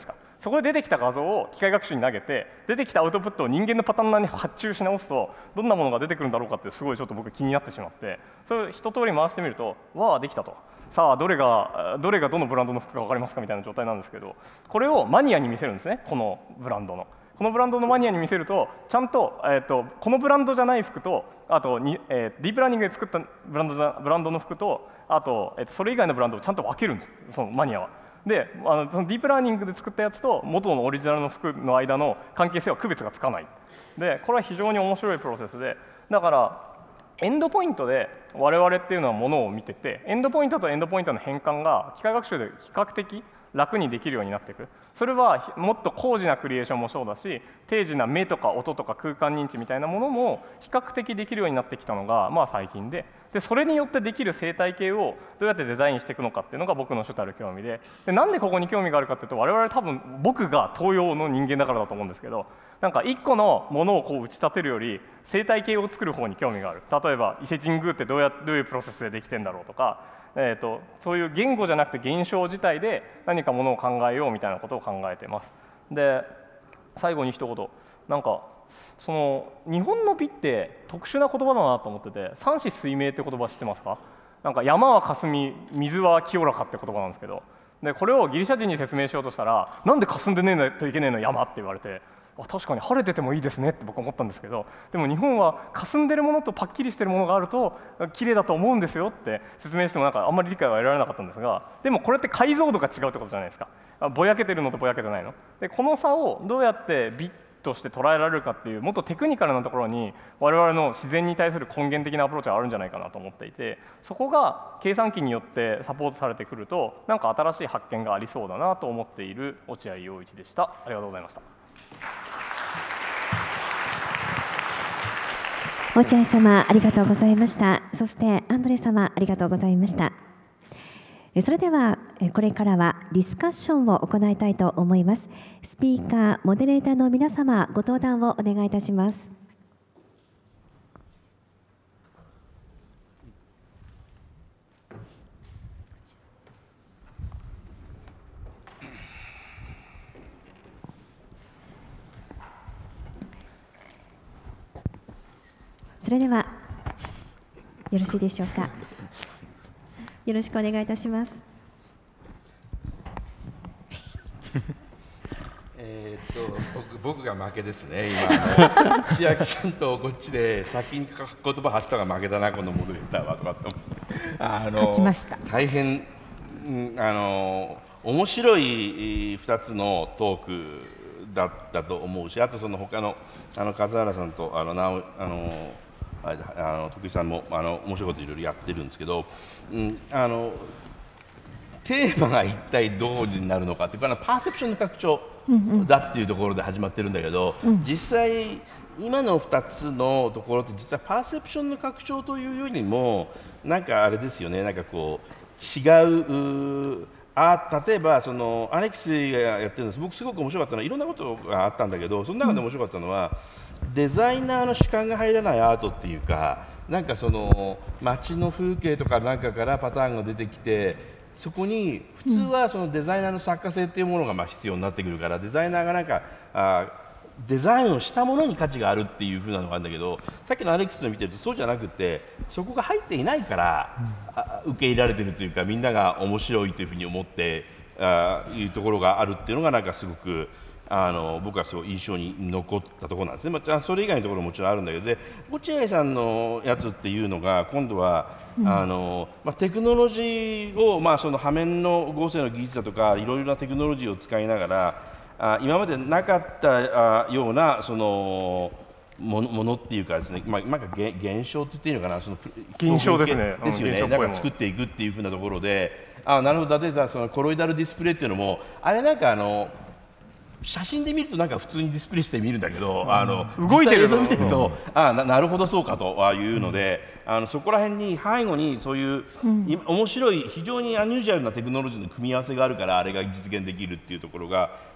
Speaker 5: そこで出てきた画像を機械学習に投げて、出てきたアウトプットを人間のパターンに発注し直すとどんなものが出てくるんだろうかってすごいちょっと僕気になってしまって、それを一通り回してみると、わあできたと。さあどれがどれがどのブランドの服か分かりますかみたいな状態なんですけど、これをマニアに見せるんですね。このブランドのこのブランドのマニアに見せると、ちゃんと、えー、とこのブランドじゃない服と、あとに、えー、ディープラーニングで作ったブランドじゃブランドの服と、あと、えー、とそれ以外のブランドをちゃんと分けるんです、そのマニアは。で、あのそのディープラーニングで作ったやつと元のオリジナルの服の間の関係性は区別がつかない。でこれは非常に面白いプロセスで、だからエンドポイントで我々っていうのはものを見てて、エンドポイントとエンドポイントの変換が機械学習で比較的楽にできるようになっていく。それはもっと高次なクリエーションもそうだし、低次な目とか音とか空間認知みたいなものも比較的できるようになってきたのがまあ最近で、でそれによってできる生態系をどうやってデザインしていくのかっていうのが僕の主たる興味で、でなんでここに興味があるかっていうと、我々多分僕が東洋の人間だからだと思うんですけど、なんか一個のものをこう打ち立てるより生態系を作る方に興味がある。例えば伊勢神宮ってどうやどういうプロセスでできてんだろうとか、えー、とそういう言語じゃなくて現象自体で何かものを考えようみたいなことを考えています。で最後に一言、なんかその日本の美って特殊な言葉だなと思ってて、三子水明って言葉知ってますか？なんか山は霞、水は清らかって言葉なんですけど、でこれをギリシャ人に説明しようとしたら、なんで霞んでねえといけねえの山って言われて、あ確かに晴れててもいいですねって僕は思ったんですけど、でも日本は霞んでるものとパッキリしてるものがあると綺麗だと思うんですよって説明してもなんかあんまり理解は得られなかったんですが、でもこれって解像度が違うってことじゃないですか。ぼやけてるのとぼやけてないので、この差をどうやって美として捉えられるかっていうもっとテクニカルなところに我々の自然に対する根源的なアプローチがあるんじゃないかなと思っていて、そこが計算機によってサポートされてくるとなんか新しい発見がありそうだなと思っている落合陽一でした。ありがとうございました。
Speaker 1: 落合様ありがとうございました。そしてアンドレ様ありがとうございました。それではこれからはディスカッションを行いたいと思います。スピーカー、モデレーターの皆様、ご登壇をお願いいたします。それではよろしいでしょうか。よろしくお願いいたします。
Speaker 2: えっと僕、僕が負けですね、今、千秋さんとこっちで先に言葉発したが負けだな、このモデレーターはとかってあの勝ちました。大変、あの面白いふたつのトークだったと思うし、あとその他のあの笠原さんとあのなおあのあの徳井さんもあの面白いこといろいろやってるんですけど、うん、あのテーマが一体どうになるのかっていうか、パーセプションの拡張だっていうところで始まってるんだけど、うんうん、実際今のふたつのところって実はパーセプションの拡張というよりもなんかあれですよね、なんかこう違うあ例えばそのアレックスがやってるんです。僕すごく面白かったのはいろんなことがあったんだけど、その中で面白かったのは、うん、デザイナーの主観が入らないアートっていうか、なんかその街の風景とかなんかからパターンが出てきて、そこに普通はそのデザイナーの作家性っていうものがまあ必要になってくるから、デザイナーがなんかあデザインをしたものに価値があるっていう風なのがあるんだけど、さっきのアレックスの見てるとそうじゃなくて、そこが入っていないから、うん、あ受け入れられてるというか、みんなが面白いというふうに思ってあいうところがあるっていうのがなんかすごくあの僕はすごい印象に残ったところなんですね。まあ、それ以外のところももちろんあるんだけど、で落合さんのやつっていうのが今度はうん、あのまあ、テクノロジーを、まあ、その波面の合成の技術だとかいろいろなテクノロジーを使いながらあ今までなかったあようなそのものものっていうかですね、まあ、なんか現象って言っていいのかな、その
Speaker 5: 現象ですね、
Speaker 2: ですよね、なんか作っていくっていうふうなところで、あなるほど、例えばそのコロイダルディスプレイっていうのもあれなんかあの写真で見るとなんか普通にディスプレイして見るんだけど、うん、あの動いてる映像見てると、うん、あ な, なるほどそうかというので、うん、あのそこら辺に背後にそういう、うん、面白い非常にアンニュージュアルなテクノロジーの組み合わせがあるからあれが実現できるっていうところが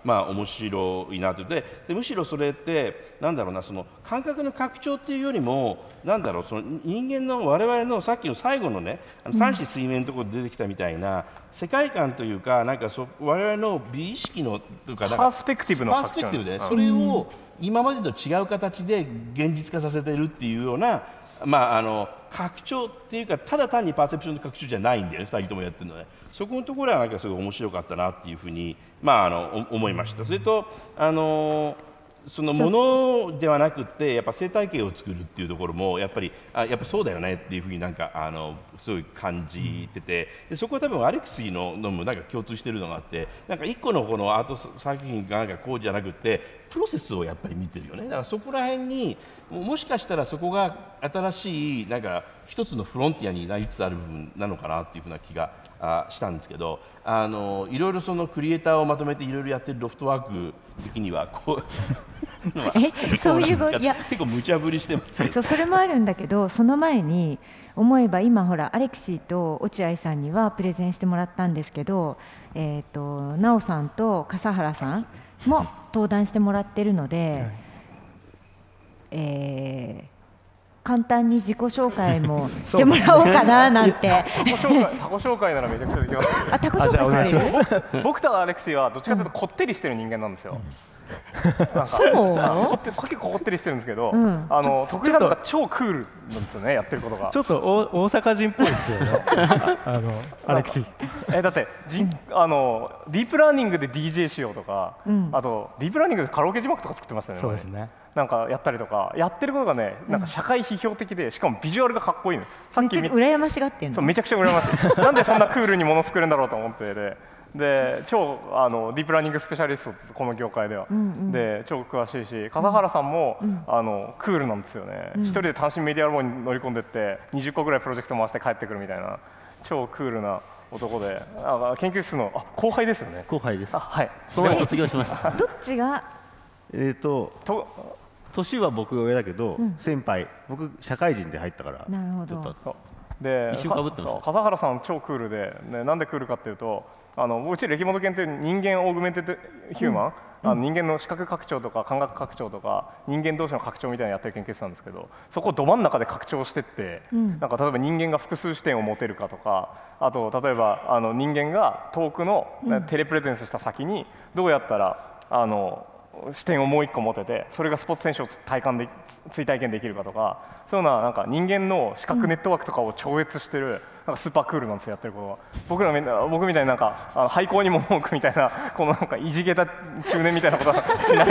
Speaker 2: まあ、面白いなと。で、でむしろそれってなんだろうな、その感覚の拡張っていうよりもなんだろう、その人間の我々のさっきの最後のね、あの三子水面のところで出てきたみたいな世界観というか、なんかそ我々の美意識のというか、
Speaker 5: パースペクティブの
Speaker 2: パースペクティブで、それを今までと違う形で現実化させているっていうような、まあ、あの拡張っていうか、ただ単にパーセプションの拡張じゃないんだよね、ふたりともやってるのね。そこのところはなんかすごい面白かったなっていうふうに、まあ、あの思いました。それとあのそのものではなくてやっぱ生態系を作るっていうところもやっぱりあやっぱそうだよねっていうふうになんかあのすごい感じてて、でそこは多分アレクシーののもなんか共通してるのがあって、なんか一個のこのアート作品がなんかこうじゃなくてプロセスをやっぱり見てるよね。だからそこら辺にもしかしたらそこが新しいなんか一つのフロンティアになりつつある部分なのかなっていうふうな気があしたんですけど、あのいろいろそのクリエイターをまとめていろいろやってるロフトワーク的にはこう
Speaker 7: えそういういや
Speaker 2: 結構無茶ぶりしてます、ね、
Speaker 7: そうそれもあるんだけど、その前に思えば今ほらアレクシーと落合さんにはプレゼンしてもらったんですけど、えーと奈緒さんと笠原さんも登壇してもらってるので、はい、えー簡単に自己紹介もしてもらおうかななんて
Speaker 5: タコ紹介、タコ紹介ならめちゃくちゃできます。
Speaker 7: あ、タコ紹介してくれる？
Speaker 5: 僕とアレクシーはどっちかというとこってりしてる人間なんですよ。
Speaker 7: そう？
Speaker 5: こって結構こってりしてるんですけど、うん、あの得意なのが超クールなんですよね、やってることが。
Speaker 8: ちょっと大大阪人っぽいですよね。あのアレクシー。
Speaker 5: えだってじ、うん、あのディープラーニングで ディージェー しようとか、うん、あとディープラーニングでカラオケ字幕とか作ってましたね。
Speaker 8: そうですね。
Speaker 5: なんかやったりとかやってることがね、なんか社会批評的で、しかもビジュアルがかっこいいの。
Speaker 7: さっきめっちゃ羨ましがってんの。
Speaker 5: そうめちゃくちゃ羨ましい。なんでそんなクールにもの作るんだろうと思ってで。で超あのディープラーニングスペシャリストこの業界では、うんうん、で超詳しいし、笠原さんも、うん、あのクールなんですよね、うん、一人で単身メディアロボに乗り込んでってにじゅっこぐらいプロジェクト回して帰ってくるみたいな超クールな男で、あ研究室のあ後輩ですよね。
Speaker 9: 後輩です。
Speaker 5: あはい。
Speaker 9: その前卒業しました。
Speaker 7: どっちが
Speaker 9: えっとと年は僕が上だけど、うん、先輩僕社会人で入ったから。
Speaker 7: なるほど。
Speaker 5: で
Speaker 9: 一瞬かぶってます。
Speaker 5: 笠原さん超クールで、ね、なんでクールかっていうと、あのうち歴元研っていう人間オーグメンテッドヒューマン、うん、あの人間の視覚拡張とか感覚拡張とか人間同士の拡張みたいなのやってる研究室なんですけど、そこをど真ん中で拡張してって、うん、なんか例えば人間が複数視点を持てるかとか、あと例えばあの人間が遠くの、ね、テレプレゼンスした先にどうやったらあの視点をもう一個持てて、それがスポーツ選手を体感で追体験できるかとか、そういうようななんか人間の視覚ネットワークとかを超越してる、なんかスーパークールなんですよ、やってることは。僕らみんな僕みたいになんかあの廃校にも文句みたいなこのなんかいじけた中年みたいなことはしない。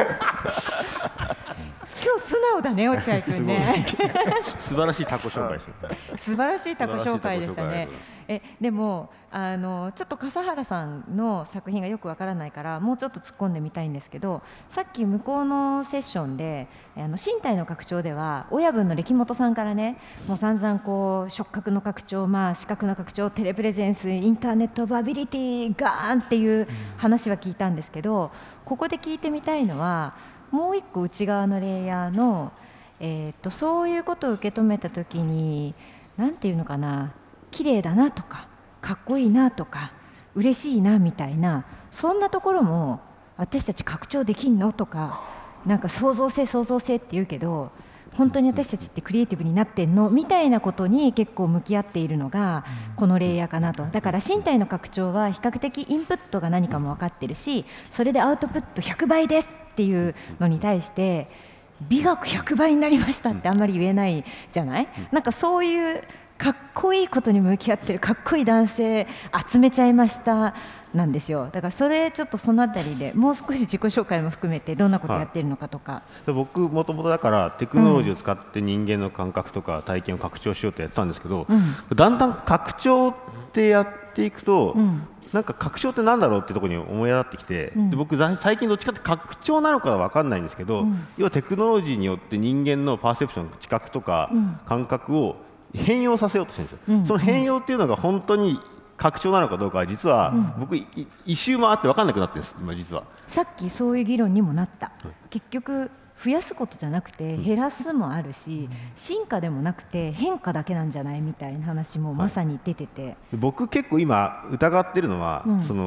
Speaker 7: 今日素直だね、落合君ね。
Speaker 9: 素晴らしいタコ紹介です。
Speaker 7: 素晴らしいタコ紹介でしたね。えでもあのちょっと笠原さんの作品がよくわからないからもうちょっと突っ込んでみたいんですけど、さっき向こうのセッションであの身体の拡張では親分の歴元さんからね、もう散々こう触覚の拡張、まあ、視覚の拡張、テレプレゼンス、インターネットオブアビリティガーンっていう話は聞いたんですけど、ここで聞いてみたいのはもう一個内側のレイヤーの、えー、とそういうことを受け止めたときに何ていうのかな、綺麗だなとかかっこいいなとか嬉しいなみたいな、そんなところも私たち拡張できんのとか、なんか創造性創造性って言うけど本当に私たちってクリエイティブになってんのみたいなことに結構向き合っているのがこのレイヤーかなと。だから身体の拡張は比較的インプットが何かも分かってるし、それでアウトプットひゃくばいですっていうのに対して美学ひゃくばいになりましたってあんまり言えないじゃない。なんかそういうかっこいいことに向き合ってるかっこいい男性集めちゃいましたなんですよ。だからそれちょっとそのあたりでもう少し自己紹介も含めてどんなことやってるのかとか、は
Speaker 9: い、僕もともとだからテクノロジーを使って人間の感覚とか体験を拡張しようとやってたんですけど、うん、だんだん拡張ってやっていくと、うん、なんか拡張ってなんだろうってところに思い当たってきて、うん、で僕最近どっちかって拡張なのかは分かんないんですけど、うん、要はテクノロジーによって人間のパーセプション、知覚とか感覚を変容させようとしてるんですよ、うん、その変容っていうのが本当に拡張なのかどうかは実は僕、うん、一周回って分かんなくなってるんです今実は。
Speaker 7: さっきそういう議論にもなった、はい、結局増やすことじゃなくて減らすもあるし、うん、進化でもなくて変化だけなんじゃないみたいな話もまさに出てて、はい、
Speaker 9: 僕結構今疑ってるのは、うん、その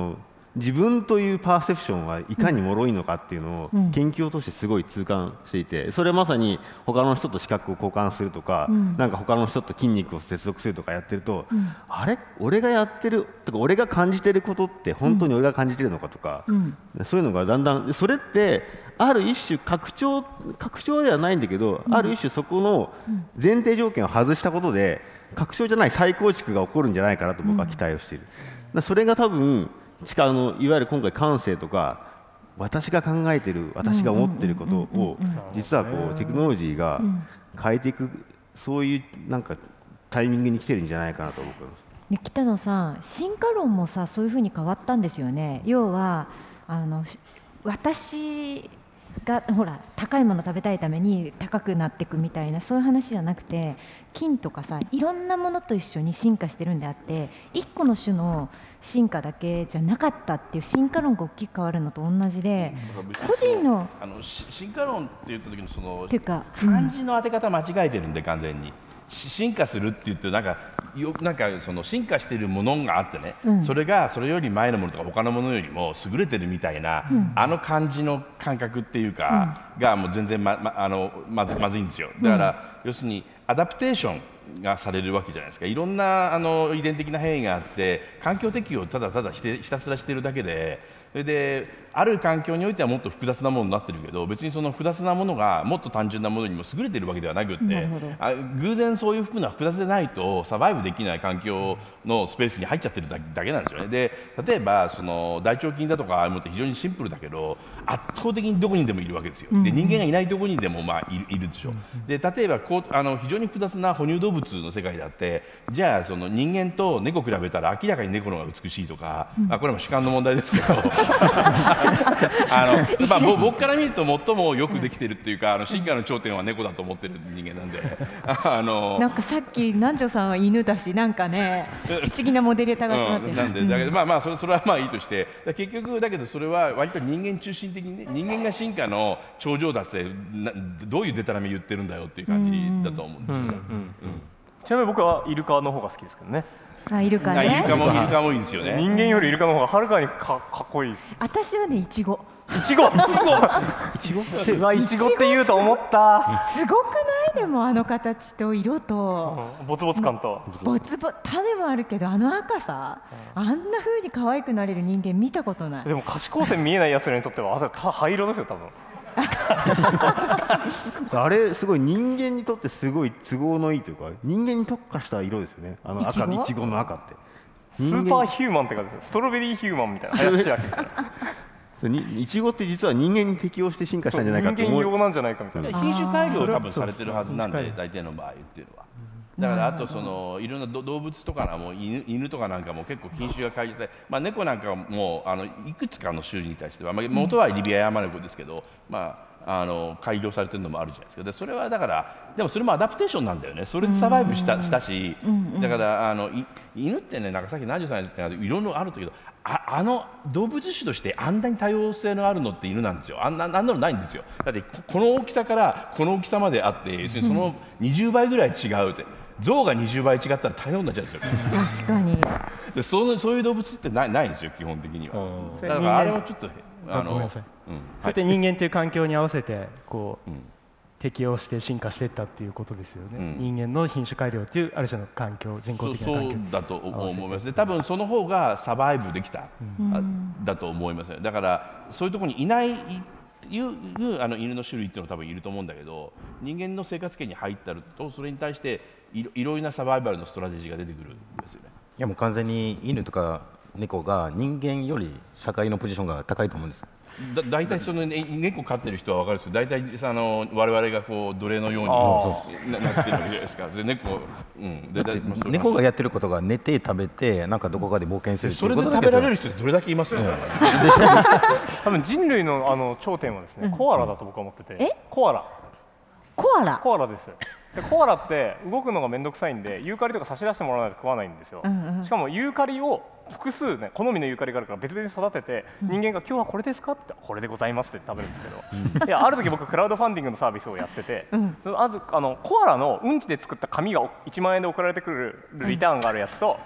Speaker 9: 自分というパーセプションはいかに脆いのかっていうのを研究としてすごい痛感していて、それはまさに他の人と視覚を交換するとか、うん、なんか他の人と筋肉を接続するとかやってると、うん、あれ俺がやってるとか俺が感じてることって本当に俺が感じてるのかとか、うん、そういうのがだんだんそれってある一種拡張拡張ではないんだけど、うん、ある一種そこの前提条件を外したことで拡張じゃない再構築が起こるんじゃないかなと僕は期待をしている。だそれが多分あのいわゆる今回感性とか私が考えてる私が思ってることを実はこうテクノロジーが変えていく、そういうなんかタイミングに来てるんじゃないかなと思います。
Speaker 7: ね、北野さん、進化論もさそういうふうに変わったんですよね。要はあの私がほら高いもの食べたいために高くなっていくみたいなそういう話じゃなくて、菌とかさいろんなものと一緒に進化してるんであって一個の種の進化だけじゃなかったっていう進化論が大きく変わるのと同じで、個人の
Speaker 2: あの進化論って言った時のその
Speaker 7: ていうか
Speaker 2: 漢字の当て方間違えてるんで完全に進化するって言ってなんかよなんかその進化しているものがあってね、うん、それがそれより前のものとか他のものよりも優れてるみたいな、うん、あの感じの感覚っていうか、うん、がもう全然 ま, ま, あの ま, ずまずいんですよ。だから、うん、要するにアダプテーションがされるわけじゃないですか。いろんなあの遺伝的な変異があって環境適応をただただひたすらしているだけで、それである環境においてはもっと複雑なものになってるけど別にその複雑なものがもっと単純なものにも優れているわけではなくってあ偶然そういうふうな複雑でないとサバイブできない環境のスペースに入っちゃってるだけなんですよね。で例えばその大腸菌だとかああいうものって非常にシンプルだけど圧倒的にどこにでもいるわけですよ。で人間がいないところにでもまあ い, いるでしょ。で例えばこうあの非常に複雑な哺乳動物の世界だってじゃあその人間と猫比べたら明らかに猫の方が美しいとか、まあ、これも主観の問題ですけどあの、まあ、僕から見ると最もよくできてるっていうかあの進化の頂点は猫だと思ってる人間なんであの
Speaker 7: なんかさっき南條さんは犬だしなんかね不思議なモデレーターが集まってる、
Speaker 2: うん、なんでだけど、まあまあそれ、それはまあいいとして結局だけどそれは割と人間中心的にね人間が進化の頂上だってなどういうデタラメ言ってるんだよっていう感じだと思うんですよね。
Speaker 5: ちなみに僕はイルカの方が好きですけどね。
Speaker 7: あイルカね。
Speaker 2: イルカもイルカもいいですよね。
Speaker 5: 人間よりイルカの方がはるかに か, かっこいいです。
Speaker 7: 私はねイチゴ。
Speaker 5: イチゴイチゴうわイチゴって言うと思った。
Speaker 7: すごくないでもあの形と色と、
Speaker 5: うん、ボツボツ感と
Speaker 7: ボツボツ種もあるけどあの赤さ、うん、あんな風に可愛くなれる人間見たことない。
Speaker 5: でも可視光線見えないやつらにとっては灰色ですよ多分。
Speaker 9: あれすごい人間にとってすごい都合のいいというか人間に特化した色ですよね。あの赤いちごの赤って
Speaker 5: スーパーヒューマンって感じです。ストロベリーヒューマンみたいな林家みたい
Speaker 9: ないちごって実は人間に適応して進化したんじゃないかと思う。
Speaker 5: 人間用なんじゃないかみたいな。
Speaker 2: 品種改良多分されてるはずなんで大抵の場合っていうのは。だからあとそのいろんな動物とかも 犬, 犬とかなんかも結構品種が改良されて、まあ、猫なんかもあのいくつかの種類に対しては、まあ、元はリビアヤマネコですけど、まあ、あの改良されてるのもあるじゃないですか。でそれはだからでもそれもアダプテーションなんだよね。それでサバイブした、したし、だからあのい犬ってねなんかさっき南條さん言ったようにいろいろあるけど あ, あの動物種としてあんなに多様性のあるのって犬なんですよ。あんなあんなのないんですよ。だってこの大きさからこの大きさまであって要するにそのにじゅうばいぐらい違うぜ。象がにじゅうばい違ったら大変になっちゃうんですよ。
Speaker 7: 確かに
Speaker 2: でそのそういう動物ってない、ないんですよ基本的には。だからあれはちょっとあの、うん、
Speaker 8: そうやって人間という環境に合わせてこう、うん、適応して進化していったっていうことですよね、うん、人間の品種改良っていうある種の環境人工的な環境。
Speaker 2: そうだと思いますね。多分その方がサバイブできた、うん、だと思いますね。だからそういうところにいないいういうあの犬の種類っていうのは多分いると思うんだけど人間の生活圏に入ったるとそれに対していろいろなサバイバルのストラテジーが出てくるんですよね。
Speaker 3: いやもう完全に犬とか猫が人間より社会のポジションが高いと思うんです。
Speaker 2: だ大体その、ね、猫飼ってる人は分かるんですよ。大体あの我々がこう奴隷のように な, なってるわけじゃないですか。で猫、うん、で
Speaker 3: で猫がやってることが寝て食べてなんかどこかで冒険するっていうこと
Speaker 2: だけどそれで食べられる人ってどれだけいますか、ね、
Speaker 5: 多分人類 の, あの頂点はですね、うん、コアラだと僕は思ってて。えコアラ
Speaker 7: コアラ
Speaker 5: コアラですよ。でコアラって動くのがめんどくさいんでユーカリとか差し出してもらわないと食わないんですよ、うんうん、しかもユーカリを複数ね好みのユーカリがあるから別々に育てて、うん、人間が今日はこれですかってこれでございますって食べるんですけど、うん、いやある時僕クラウドファンディングのサービスをやってて、うん、そのまずあのコアラのうんちで作った紙がいちまんえんで送られてくるリターンがあるやつと、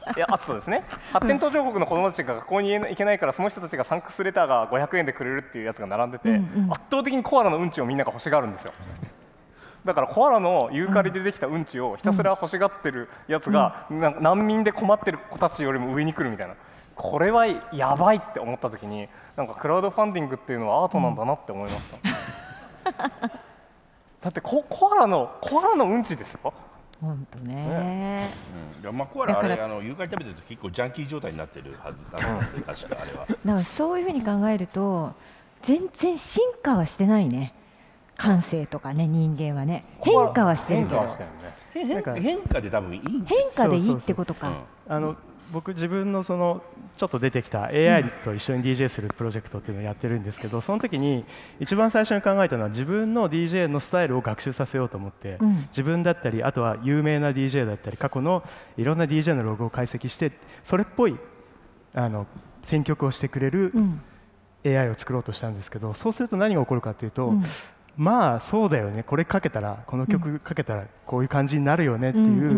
Speaker 5: いや、あとそうですね、発展途上国の子どもたちが学校に行けないから、その人たちがサンクスレターがごひゃくえんでくれるっていうやつが並んでて、うんうん、圧倒的にコアラのうんちをみんなが欲しがるんですよ。だからコアラのユーカリでできたうんちをひたすら欲しがってるやつが、うん、難民で困ってる子たちよりも上に来るみたいな、これはやばいって思った時に、なんかクラウドファンディングっていうのはアートなんだなって思いました、うん、だってココアラのコアラのうんちですよ。
Speaker 7: 本当ね。
Speaker 2: ね、うん、まあコアラあれあのユーカリ食べてると結構ジャンキー状態になってるはずだなって確かあれは。だ
Speaker 7: からそういうふうに考えると全然進化はしてないね。感性とかね、人間はね、変化はしてるけど、
Speaker 2: 変化変化で多分いいんです。
Speaker 7: 変化でいいってことか。
Speaker 8: あの僕自分のそのちょっと出てきた エーアイ と一緒に ディージェー するプロジェクトっていうのをやってるんですけど、その時に一番最初に考えたのは自分の ディージェー のスタイルを学習させようと思って、うん、自分だったりあとは有名な ディージェー だったり過去のいろんな ディージェー のログを解析してそれっぽいあの選曲をしてくれる エーアイ を作ろうとしたんですけど、そうすると何が起こるかというと、うん、まあそうだよね、これかけたらこの曲かけたらこういう感じになるよねっていう、うんうんうん、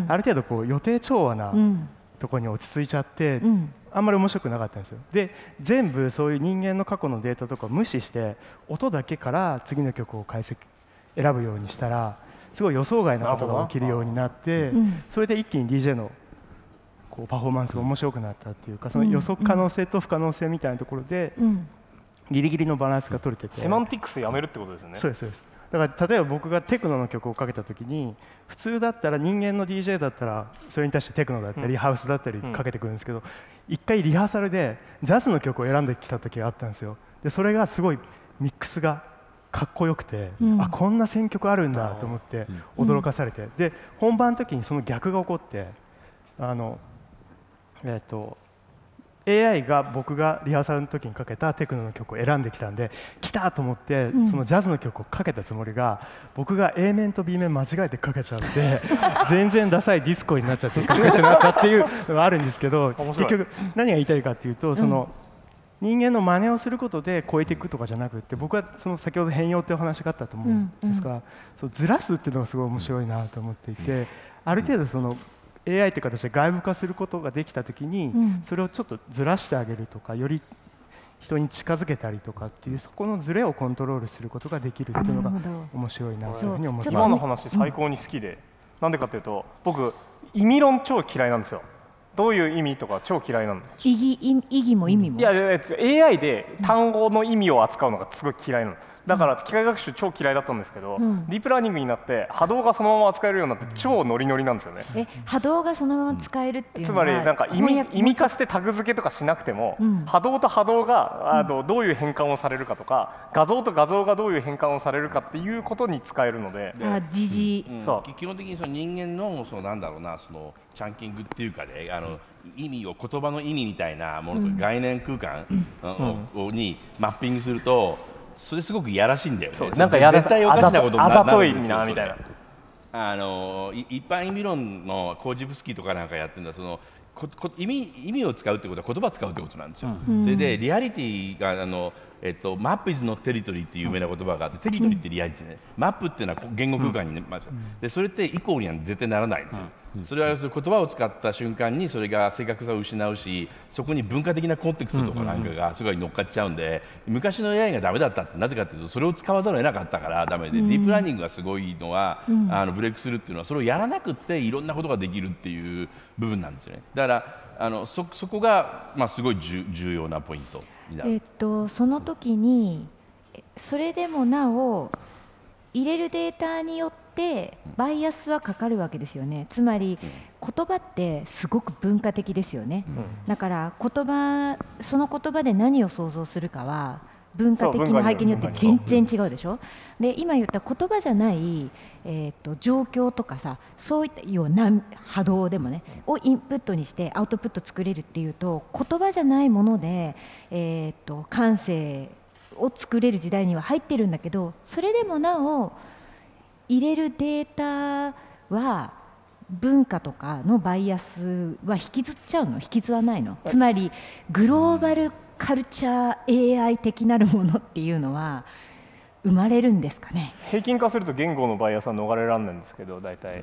Speaker 8: ある程度こう予定調和な、うんところに落ち着いちゃって、うん、あんまり面白くなかったんですよ。で全部そういう人間の過去のデータとかを無視して音だけから次の曲を解析選ぶようにしたらすごい予想外なことが起きるようになって、うん、それで一気に ディージェー のこうパフォーマンスが面白くなったっていうか、その予測可能性と不可能性みたいなところで、うん、ギリギリのバランスが取れてて、
Speaker 5: セマンティクスやめるってことですよね。
Speaker 8: そうですそうです。だから例えば僕がテクノの曲をかけたときに普通だったら人間の ディージェー だったらそれに対してテクノだったり、うん、ハウスだったりかけてくるんですけど、一回リハーサルでジャズの曲を選んできた時があったんですよ。でそれがすごいミックスがかっこよくて、うん、あこんな選曲あるんだと思って驚かされて、うん、で本番の時にその逆が起こってあの、えーとエーアイ が僕がリハーサルの時にかけたテクノの曲を選んできたんで来たと思って、うん、そのジャズの曲をかけたつもりが僕が A 面と B 面間違えてかけちゃって全然ダサいディスコになっちゃってかけてなかったっていうのがあるんですけど結局何が言いたいかっていうと、その人間の真似をすることで超えていくとかじゃなくて、僕はその先ほど変容っていう話があったと思うんですが、うんうん、そうずらすっていうのがすごい面白いなと思っていて、ある程度そのエーアイ という形で外部化することができたときに、うん、それをちょっとずらしてあげるとか、より人に近づけたりとかっていう、そこのズレをコントロールすることができるっていうのが面白いなというふうに思ってます。
Speaker 5: 今の話最高に好きで、うん、なんでかというと僕意味論超嫌いなんですよ。どういう意味とか超嫌いなの。
Speaker 7: 意義、意義も意味も。
Speaker 5: いや、エーアイ で単語の意味を扱うのがすごい嫌いなの。だから機械学習超嫌いだったんですけど、うん、ディープラーニングになって波動がそのまま扱えるようになって超ノリノリなんですよね。
Speaker 7: え、波動がそのまま使えるっていうのは、
Speaker 5: つまりなんか意味、意味化してタグ付けとかしなくても、うん、波動と波動があのどういう変換をされるかとか、画像と画像がどういう変換をされるかっていうことに使えるので、
Speaker 7: あ、時事、
Speaker 2: うん、そう基本的にその人間のそのなんだろうな、そのチャンキングっていうかね、あの意味を言葉の意味みたいなものと、うん、概念空間、うん、にマッピングすると。それすごくやらしいんだよね。
Speaker 5: なんかやら
Speaker 2: 絶対おかしなことになるんですよ。
Speaker 5: あざといなみたいな。
Speaker 2: あの一般意味論のコージブスキーとかなんかやってるのはそのここ意味意味を使うってことは言葉を使うってことなんですよ。うん、それでリアリティがあのえっとマップイズノットテリトリーっていう有名な言葉があって、テリトリーってリアリティね。マップっていうのは言語空間にね、まあ、でそれってイコールには絶対ならないんですよ。それは言葉を使った瞬間にそれが正確さを失うし、そこに文化的なコンテクストとかなんかがすごい乗っかっちゃうんで、昔の エーアイ がダメだったってなぜかというとそれを使わざるを得なかったからダメで、ディープラーニングがすごいのは、あのブレイクスルーっていうのはそれをやらなくっていろんなことができるっていう部分なんですよね。だからあの そ, そこが、まあ、すごい重要なポイントになる。
Speaker 7: えっと、その時にそれでもなお入れるデータによってバイアスはかかるわけですよね。つまり言葉ってすごく文化的ですよね。うん、だから言葉、その言葉で何を想像するかは文化的な背景によって全然違うでしょ。で今言った言葉じゃない、えー、と状況とかさ、そういったような波動でもねをインプットにしてアウトプット作れるっていうと、言葉じゃないもので、えー、と感性を作れる時代には入ってるんだけど、それでもなお入れるデータは文化とかのバイアスは引きずっちゃうの、引きずらないの。つまりグローバルカルチャー エーアイ 的なるものっていうのは生まれるんですかね。
Speaker 5: 平均化すると言語のバイアスは逃れられないんですけど、大体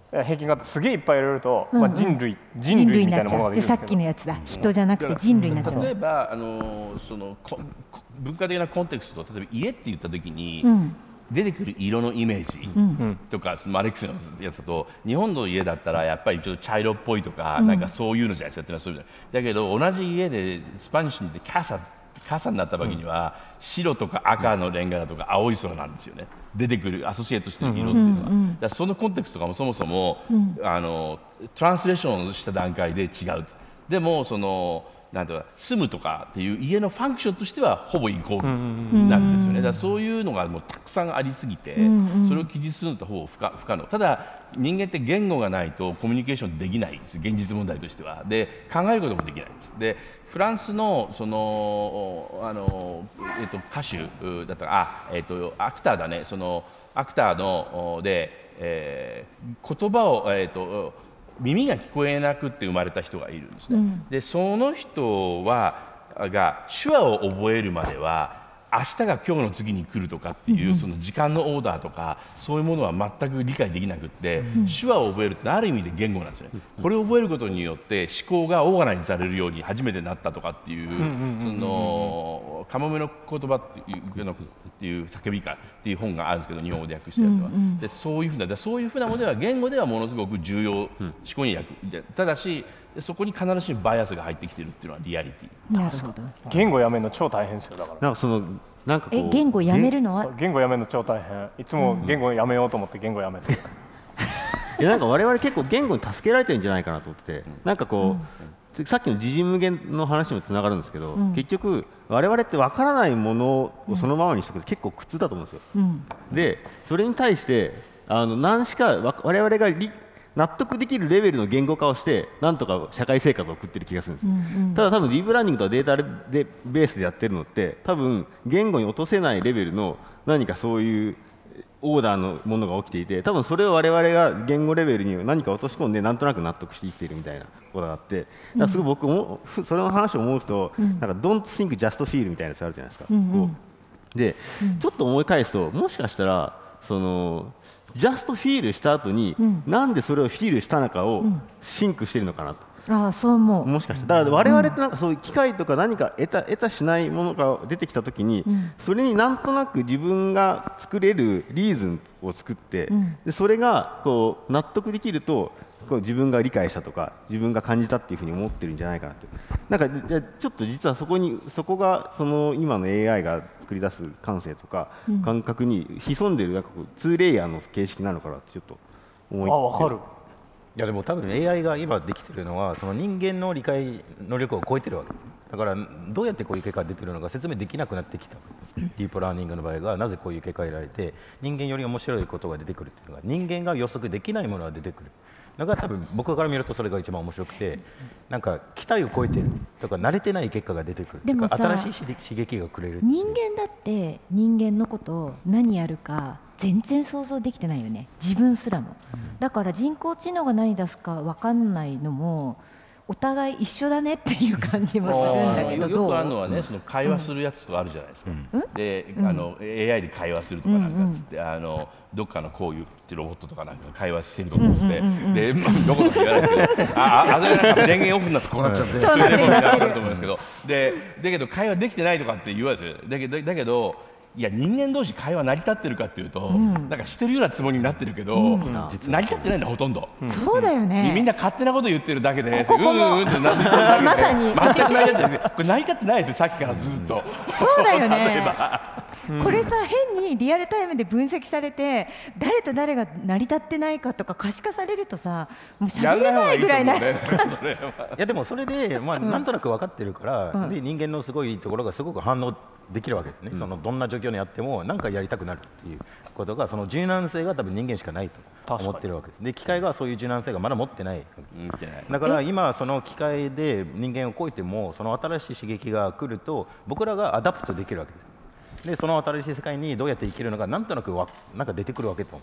Speaker 5: 平均がすげえいっぱい入れると、まあ、人類人類みたいなものができるんですけど、
Speaker 7: さっきのやつだ、人じゃなくて人類になっちゃう。
Speaker 2: 例えばあのその文化的なコンテクスト、例えば家って言った時に、出てくる色のイメージとか、マレックスのやつだと、日本の家だったらやっぱりちょっと茶色っぽいとか、なんかそういうのじゃないですかっていうのはそういうのだけど、同じ家でスパニッシュに行ってキャサカサになった時には、白とか赤のレンガだとか青い空なんですよね、出てくるアソシエートしてる色っていうのは。だからそのコンテクストがそもそも、あのトランスレーションした段階で違う。でもそのなんていうか、住むとかっていう家のファンクションとしてはほぼイコールなんですよね。だからそういうのがもうたくさんありすぎて、それを記述するのとほぼ不可、不可能。ただ人間って言語がないとコミュニケーションできないんですよ、現実問題としては。で考えることもできないんです。でフランスのそのあの、えっと、歌手だったらあ、えっと、アクターだね、そのアクターので、えー、言葉を、えっと耳が聞こえなくって生まれた人がいるんですね、うん、でその人はが手話を覚えるまでは明日が今日の次に来るとかっていう、うん、その時間のオーダーとかそういうものは全く理解できなくって、うん、手話を覚えるってある意味で言語なんですよね、うん、これを覚えることによって思考がオーガナイズされるように初めてなったとかっていうそのカモメの言葉っていうのっていう叫びかっていう本があるんですけど、日本語で訳してあるのは、うんうん、でそういうふうなそういうふうなものでは言語ではものすごく重要、うん、思考に役ただしそこに必ずしもバイアスが入ってきているっていうのはリアリティ。
Speaker 7: なるほど。
Speaker 5: 言語やめるの超大変ですよ。だから
Speaker 9: なんかそのなんかこう
Speaker 7: え言語やめるのは
Speaker 5: 言語やめるの超大変。いつも言語やめようと思って言語やめて、うん、
Speaker 9: いやなんか我々結構言語に助けられてるんじゃないかなと思ってて、なんかこう、うん、さっきの時事無限の話にもつながるんですけど、うん、結局我々って分からないものをそのままにしておくと結構苦痛だと思うんですよ、うん、でそれに対してあの何しか我々が理納得できるレベルの言語化をしてなんとか社会生活を送ってる気がするんです、うんうん、ただ多分ディープラーニングとかデータでベースでやってるのって多分言語に落とせないレベルの何かそういうオーダーのものが起きていて、多分それを我々が言語レベルに何か落とし込んでなんとなく納得して生きているみたいなことがあって、だからすごい僕もそれの話を思うと、うん、なんか Don't think just feel みたいなやつあるじゃないですか、うんうん、こうで、うん、ちょっと思い返すともしかしたらそのジャストフィールした後に、うん、なんでそれをフィールしたのかをシンクしてるのかなと、
Speaker 7: うん、ああそう思う。
Speaker 9: もしかしたらだから我々ってなんかそういう機械とか何か得た得たしないものが出てきたときに、うん、それになんとなく自分が作れるリーズンを作って、うん、でそれがこう納得できるとこう自分が理解したとか自分が感じたっていうふうに思ってるんじゃないかなって、なんかじゃちょっと実はそこにそこがその今の エーアイ が作り出す感性とか感覚に潜んでるなんかこうツーレイヤーの形式なのかなってちょっと思い。
Speaker 5: あ、わかる。
Speaker 3: いやでも多分 エーアイ が今できてるのはその人間の理解能力を超えてるわけです。だからどうやってこういう結果が出てるのか説明できなくなってきた。ディープラーニングの場合がなぜこういう結果が得られて人間より面白いことが出てくるっていうのが人間が予測できないものが出てくる。だから多分僕から見るとそれが一番面白くて、なんか期待を超えてるとか慣れてない結果が出てくる。
Speaker 7: でもさ、
Speaker 3: 新しい刺激がくれる。
Speaker 7: 人間だって人間のことを何やるか全然想像できてないよね、自分すらも。だから人工知能が何出すか分かんないのもお互い一緒だねっていう感じもするんだけど、
Speaker 2: よくあるのはね、その会話するやつとかあるじゃないですか、うん、で、あの エーアイ で会話するとかなんかつって、うんうん、あのどっかのこういうロボットとかなんか会話してると思ってて、で、まあ、どこのか言わないけどあああれなんか電源オフになってこうなっちゃって、そういうレベルになってると思うんですけど、でだけど会話できてないとかって言われてる。だけどだけどいや人間同士会話成り立ってるかっていうと、うん、なんかしてるようなつもりになってるけど、うん、成り立ってないんだほとんど、
Speaker 7: うん、そうだよね。
Speaker 2: みんな勝手なこと言ってるだけで、こここうんうんってなってるだけで
Speaker 7: まさに
Speaker 2: 全く成り立ってない。これ成り立ってないですよ、さっきからずっと。
Speaker 7: そうだよねこれさ変にリアルタイムで分析されて誰と誰が成り立ってないかとか可視化されるとさ、もう喋れないぐらいな。い
Speaker 3: やでもそれで、まあ、なんとなく分かってるから、うん、で人間のすごいところがすごく反応できるわけですね、うん、そのどんな状況にあっても何かやりたくなるっていうことが、その柔軟性が多分人間しかないと思ってるわけです。で機械がそういう柔軟性がまだ持ってない、うん、だから今その機械で人間を超えてもその新しい刺激が来ると僕らがアダプトできるわけです。でその新しい世界にどうやって生きるのかなんとなくわなんか出てくるわけと思う。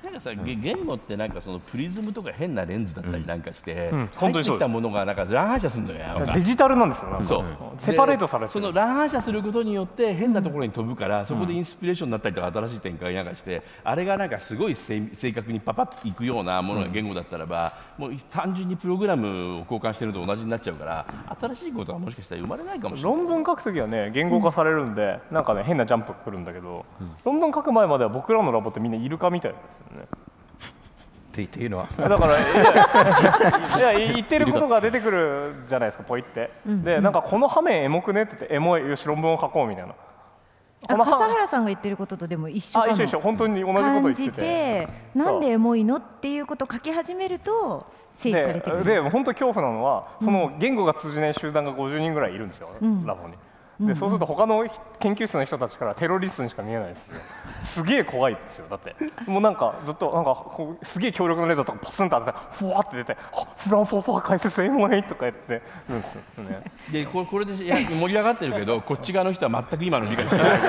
Speaker 2: なんかさ、言語ってなんかそのプリズムとか変なレンズだったりなんかして、
Speaker 5: うんうん、
Speaker 2: 入ってきたものがなんか乱反射するのよ。
Speaker 5: デジタルなんですよ。
Speaker 2: そう、
Speaker 5: セパレートされてる。
Speaker 2: その乱反射することによって変なところに飛ぶから、うん、そこでインスピレーションになったりとか新しい展開なんかして、あれがなんかすごい正確にパパッといくようなものが言語だったらば、うん、もう単純にプログラムを交換してるのと同じになっちゃうから、新しいことはもしかしたら生まれないかもしれない。
Speaker 5: 論文書くときはね、言語化されるんで、うん、なんかね変なジャンプが来るんだけど、うん、論文書く前までは僕らのラボってみんなイルカみたいですよね。
Speaker 3: っていうのは
Speaker 5: だからいや言ってることが出てくるじゃないですか、ポイって、うん、でなんかこの場面エモくねって言ってエモい、よし論文を書こうみたいな。
Speaker 7: あ、笠原さんが言ってることとでも一緒かも。
Speaker 5: あ、一緒一緒、本当に同じこと言ってて、
Speaker 7: 感じてなんでエモいのっていうことを書き始めると整理されてくる。
Speaker 5: で、で本当恐怖なのは、その言語が通じない集団がごじゅうにんぐらいいるんですよ、うん、ラボに。でそうすると他の研究室の人たちからテロリストにしか見えないですよ。すげえ怖いですよ。だってもうなんかずっとなんかこうすげえ強力なレーザーとかパスンと当ててふわって出て「フランフォーファー解説エモい」とか言ってるんですよね。
Speaker 2: でこれこれでいや盛り上がってるけどこっち側の人は全く今の理解してないから。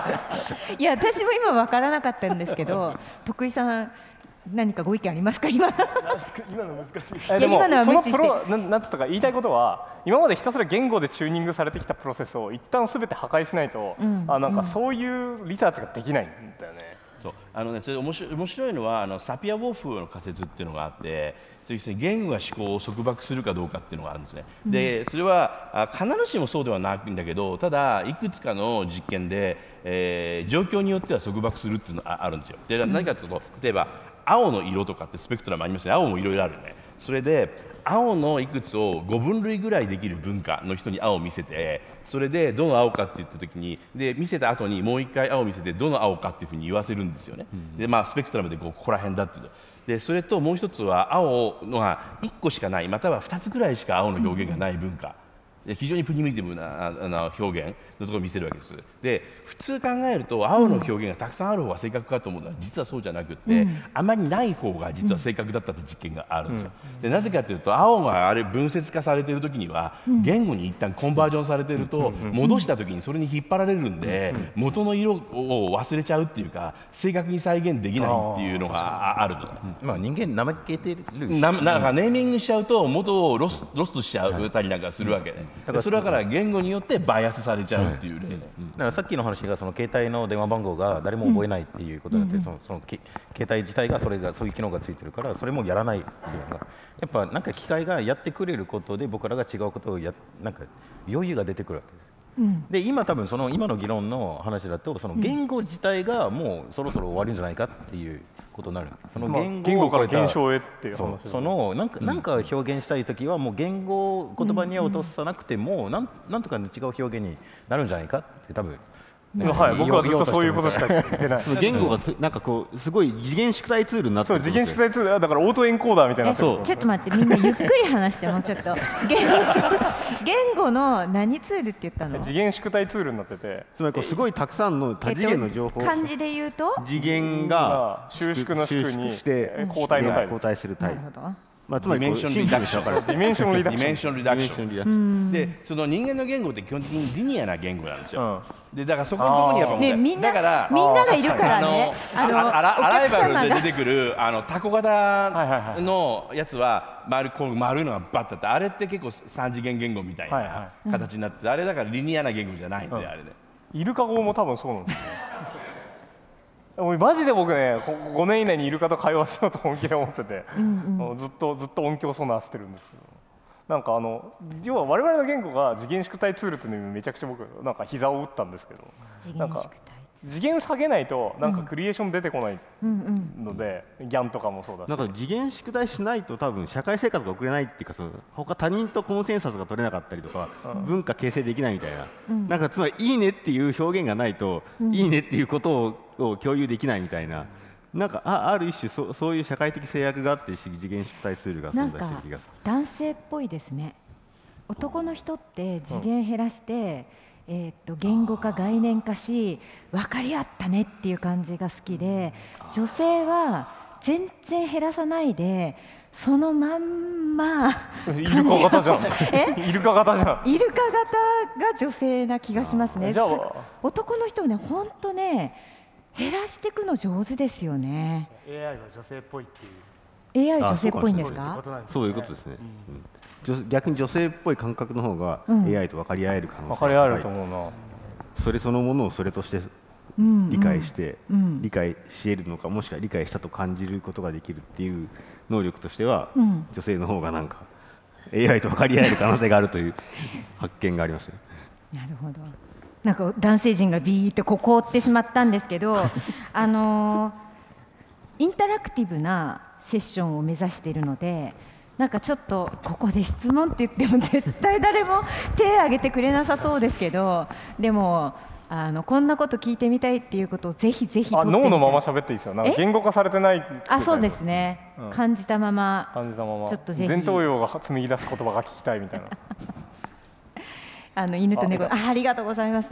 Speaker 7: いや私も今分からなかったんですけど、徳井さん何かご意見ありますか？今
Speaker 5: 今の難しい。でも
Speaker 7: 今のは無視して、
Speaker 5: そのプロななんつったか言いたいことは、今までひたすら言語でチューニングされてきたプロセスを一旦すべて破壊しないと、うん、あなんかそういうリサーチができないんだよね。
Speaker 2: そうあのね、それ面白い、面白いのはあのサピア・ウォーフの仮説っていうのがあって、そういう言語が思考を束縛するかどうかっていうのがあるんですね。うん、でそれは必ずしもそうではないんだけど、ただいくつかの実験で、えー、状況によっては束縛するっていうのがあるんですよ。で何かというと、例えば青の色とかってスペクトラムありますね。青もいろいろあるよね。それで青のいくつをごぶん類ぐらいできる文化の人に青を見せて、それでどの青かって言った時にで見せた後にもう一回青を見せてどの青かっていうふうに言わせるんですよね。うん、でまあスペクトラムでこうここら辺だっていう。でそれともう一つは青のがいっこしかない、またはふたつぐらいしか青の表現がない文化。非常にプリミティブな表現のところを見せるわけです。で普通考えると青の表現がたくさんある方が正確かと思うのは実はそうじゃなくって、うん、あまりない方が実は正確だったって実験があるんですよ。うん、でなぜかというと青があれ分節化されている時には、うん、言語に一旦コンバージョンされていると、うん、戻した時にそれに引っ張られるんで、うん、元の色を忘れちゃうっていうか正確に再現できないっていうのがあるの。
Speaker 3: うん、まあ人間怠けてる
Speaker 2: ななんかネーミングしちゃうと元をロスロスしちゃうたりなんかするわけで、ね。うん、それだから言語によってバイアスされちゃうっていう例で、はい、だ
Speaker 3: からさっきの話がその携帯の電話番号が誰も覚えないっていうことになって、うん、そのその携帯自体がそれがそういう機能がついてるからそれもやらないっていうのがやっぱなんか機械がやってくれることで僕らが違うことをやなんか余裕が出てくるわけです。うん、で今多分その今の議論の話だとその言語自体がもうそろそろ終わるんじゃないかっていうことになる。その言語、
Speaker 5: まあ、言語から現象へっていう話。
Speaker 3: そのなんか、うん、なんか表現したいときはもう言語言葉には落とさなくても、うん、なんなんとか違う表現になるんじゃないかって多分。
Speaker 5: はい、僕はずっとそういうことしか言ってない。
Speaker 9: 言語がなんかこうすごい次元縮体ツールになってる。
Speaker 5: そう次元縮体ツールだからオートエンコーダーみたいな。
Speaker 7: ちょっと待ってみんなゆっくり話してもうちょっと言語の何ツールって言ったの？
Speaker 5: 次元縮体ツールになってて、
Speaker 9: つまりこうすごいたくさんの多次元の情報、
Speaker 7: えっと、漢字で言うと
Speaker 9: 次元が
Speaker 5: 収縮の縮に
Speaker 9: して
Speaker 5: 交代のタイプ、
Speaker 9: 交代するタイプ。
Speaker 7: なるほど。
Speaker 2: まあ、つまりディメンションリダクション
Speaker 5: ディメンションリダクション
Speaker 2: ディメンションリダクションでその人間の言語って基本的にリニアな言語なんですよ。うん、でだからそこのところにやっぱ
Speaker 7: ねみんな
Speaker 2: だから
Speaker 7: みんながいるからね。
Speaker 2: あのあのアライバルで出てくるあのタコ型のやつは丸こう丸いのがバッとあって、あれって結構三次元言語みたいな形になってて、あれだからリニアな言語じゃないんで、うん、あれで。
Speaker 5: イルカ語も多分そうなんですよね。マジで僕ねごねん以内にイルカと会話しようと本気で思ってて、うんうん、ずっとずっと音響ソナーしてるんですけど、なんかあの要は我々の言語が次元縮体ツールっていうのにめちゃくちゃ僕なんか膝を打ったんですけど、
Speaker 7: 次元縮体
Speaker 5: 次元下げないとなんかクリエーション出てこないので、うんうん、ギャンとかもそうだし、
Speaker 9: なんか次元縮体しないと多分社会生活が送れないっていうか、その他他人とコンセンサスが取れなかったりとか、うん、文化形成できないみたいな、うん、なんかつまりいいねっていう表現がないと、うん、いいねっていうことをを共有できないみたいな、なんか あ, ある一種 そ, そういう社会的制約があって次元縮体ツールが存在してる気がする。
Speaker 7: 男性っぽいですね。男の人って次元減らして、うん、えー、っと言語化概念化し分かり合ったねっていう感じが好きで、女性は全然減らさないでそのまんま
Speaker 5: イルカ型じゃん。えイルカ型じゃん。
Speaker 7: イルカ型が女性な気がしますね。じゃあ男の人はね本当ね減らしていくの上手ですよね。
Speaker 8: エーアイ は女性っぽいっていう。
Speaker 7: エーアイ 女性っぽいんですか？
Speaker 9: そういうことですね。うん、逆に女性っぽい感覚の方が エーアイ と分かり合える可能性が高い。分かり合えると思うな。それそのものをそれとして理解して、うんうん、理解し得るのか、もしくは理解したと感じることができるっていう能力としては、うん、女性の方がなんか エーアイ と分かり合える可能性があるという発見がありますね。
Speaker 7: なるほど。なんか男性陣がビーッとこう凍ってしまったんですけどあのー、インタラクティブなセッションを目指しているので、なんかちょっとここで質問って言っても絶対誰も手を挙げてくれなさそうですけど、でもあのこんなこと聞いてみたいっていうことをぜひぜひ
Speaker 5: あ脳のまま喋っていいですよ。なんか言語化されてない。
Speaker 7: あ、そうですね、うん、感じたまま
Speaker 5: 感じたまま
Speaker 7: ちょっとぜひ
Speaker 5: 前頭葉が紡ぎ出す言葉が聞きたいみたいな
Speaker 7: あの犬と猫 あ, あ, ありがとうございます。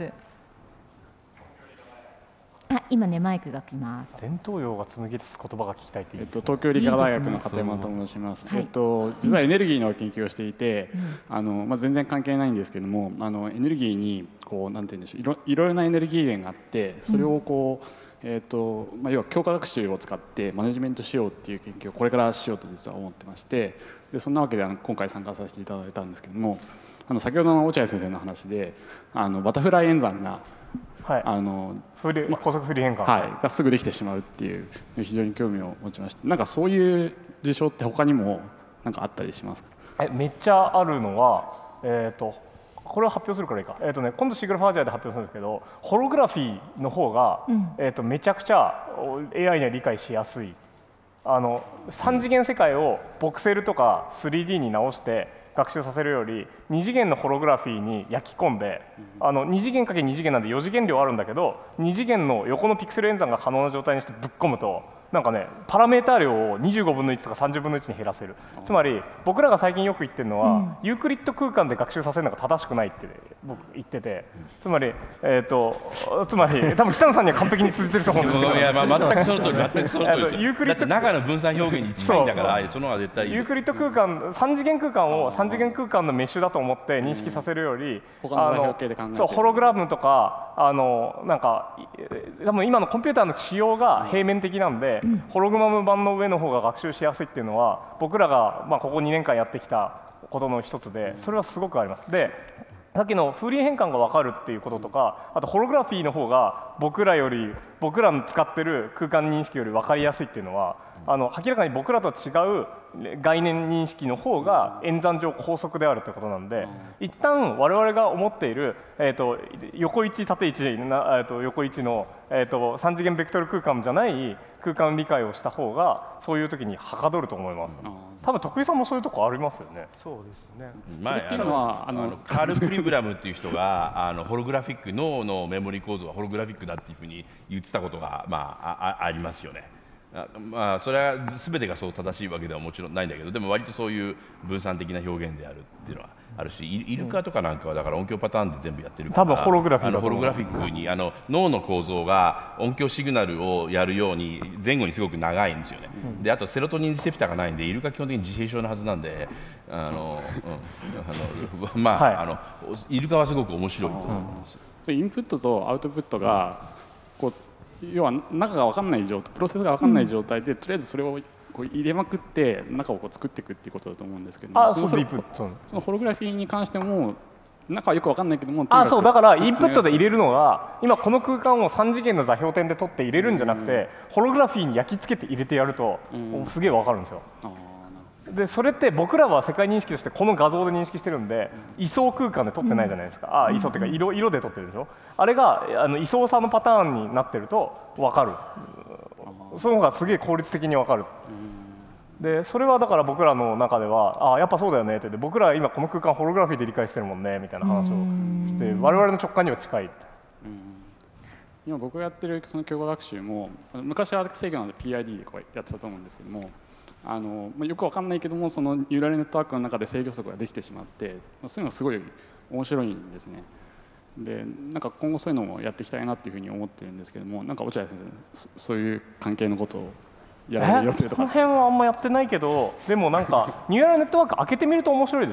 Speaker 7: あ、今ねマイクが来ます。
Speaker 5: 前頭葉が紡ぎ出す言葉が聞きたいっていいですね。
Speaker 10: えっと、東京理科大学の片山と申します。いいですね。えっと、実はエネルギーの研究をしていて、うん、あのまあ、全然関係ないんですけども、あのエネルギーにこうなんて言うんでしょう、いろいろいろなエネルギー源があって、それをこう、うん、えっとまあ、要は強化学習を使ってマネジメントしようっていう研究をこれからしようと実は思ってまして、でそんなわけであの今回参加させていただいたんですけども、あの先ほどの落合先生の話で、あのバタフライ演算が
Speaker 5: はい、
Speaker 10: あの
Speaker 5: ま、高速振り変換、
Speaker 10: はい、がすぐできてしまうっていう非常に興味を持ちまして、なんかそういう事象って他にもなんかあったりしますか？
Speaker 5: えめっちゃあるのは、えー、とこれを発表するからいいか、えーとね、今度シーグルファージャーで発表するんですけど、ホログラフィーの方が、うん、えー、とめちゃくちゃ エーアイ には理解しやすい。あのさん次元世界をボクセルとか スリーディー に直して学習させるよりに次元のホログラフィーに焼き込んで、あのに次元かけに次元なんでよ次元量あるんだけど、に次元の横のピクセル演算が可能な状態にしてぶっ込むと、なんかねパラメータ量をにじゅうごぶんのいちとかさんじゅうぶんのいちに減らせる。つまり僕らが最近よく言ってるのは、うん、ユークリッド空間で学習させるのが正しくないって僕言ってて、つまりえっ、ー、とつまり多分北野さんには完璧に通じてると思うんですけど、
Speaker 2: いや、まあ、全くその通り、全くその通りですよ。ユークリッドだって中の分散表現に近いんだから、その方が絶対いいです。
Speaker 5: ユークリッド空間、さん次元空間をさん次元空間のメッシュだと思って認識させるより、
Speaker 10: うん、他の表系で考えて、
Speaker 5: そうホログラムとかあのなんか多分今のコンピューターの仕様が平面的なんで、うん、ホログラム版の上の方が学習しやすいっていうのは僕らが、まあ、ここにねんかんやってきたことの一つで、それはすごくあります。でさっきの風鈴変換が分かるっていうこととか、あとホログラフィーの方が僕らより僕らの使ってる空間認識より分かりやすいっていうのは、あの明らかに僕らと違う概念認識の方が演算上高速であるということなんで、一旦我々が思っている、えー、と横いち縦いちな、えー、と横いちの、えー、とさん次元ベクトル空間じゃない空間理解をした方がそういう時にはかどると思います。多分徳井さんもそういうとこありますよね。
Speaker 8: そうですね。
Speaker 2: 前っていうのはあのカール・プリブラムっていう人があのホログラフィック脳のメモリ構造はホログラフィックだっていうふうに言ってたことが、まあ、あ, ありますよね。あまあ、それは全てがそう正しいわけではもちろんないんだけど、でも割とそういう分散的な表現であるっていうのはあるし、イルカとかなんかはだから音響パターンで全部やってるから、
Speaker 5: 多分ホログラフィーだと思う。
Speaker 2: ホログラフィックにあの脳の構造が音響シグナルをやるように前後にすごく長いんですよね、うん、であとセロトニンリセプターがないんでイルカ基本的に自閉症のはずなんで、あの、うん、あのまあ、はい、あのイルカはすごく面白いと思います。
Speaker 10: うん、インプットとアウトプットがこう要は中が分かんない状態、プロセスが分かんない状態で、うん、とりあえずそれをこう入れまくって中をこう作っていくっていうことだと思うんですけども、
Speaker 5: あその
Speaker 10: そのホログラフィーに関しても中はよく分かんないけども、
Speaker 5: あそうだからインプットで入れるのが今この空間をさん次元の座標点で取って入れるんじゃなくて、うん、ホログラフィーに焼き付けて入れてやると、うん、すげえ分かるんですよ。でそれって僕らは世界認識としてこの画像で認識してるんで、位相空間で撮ってないじゃないですか、うん、あ位相っていうか 色, 色で撮ってるでしょ。あれがあの位相差のパターンになってると分かる、その方がすげえ効率的に分かる。でそれはだから僕らの中ではあやっぱそうだよねって言って、僕らは今この空間ホログラフィーで理解してるもんねみたいな話をして我々の直感には近い。うん
Speaker 10: 今僕がやってるその強化学習も昔は制御なので ピーアイディー でこうやってたと思うんですけども、あのよくわかんないけどもそのニューラルネットワークの中で制御則ができてしまって、そういうのがすごい面白いんですね。でなんか今後そういうのもやっていきたいなっていうふうに思ってるんですけども、なんか落合先生そういう関係のことをやられる予定とか。
Speaker 5: この辺はあんまやってないけど、でもなんかニューラルネットワーク開けてみると面白いですよ。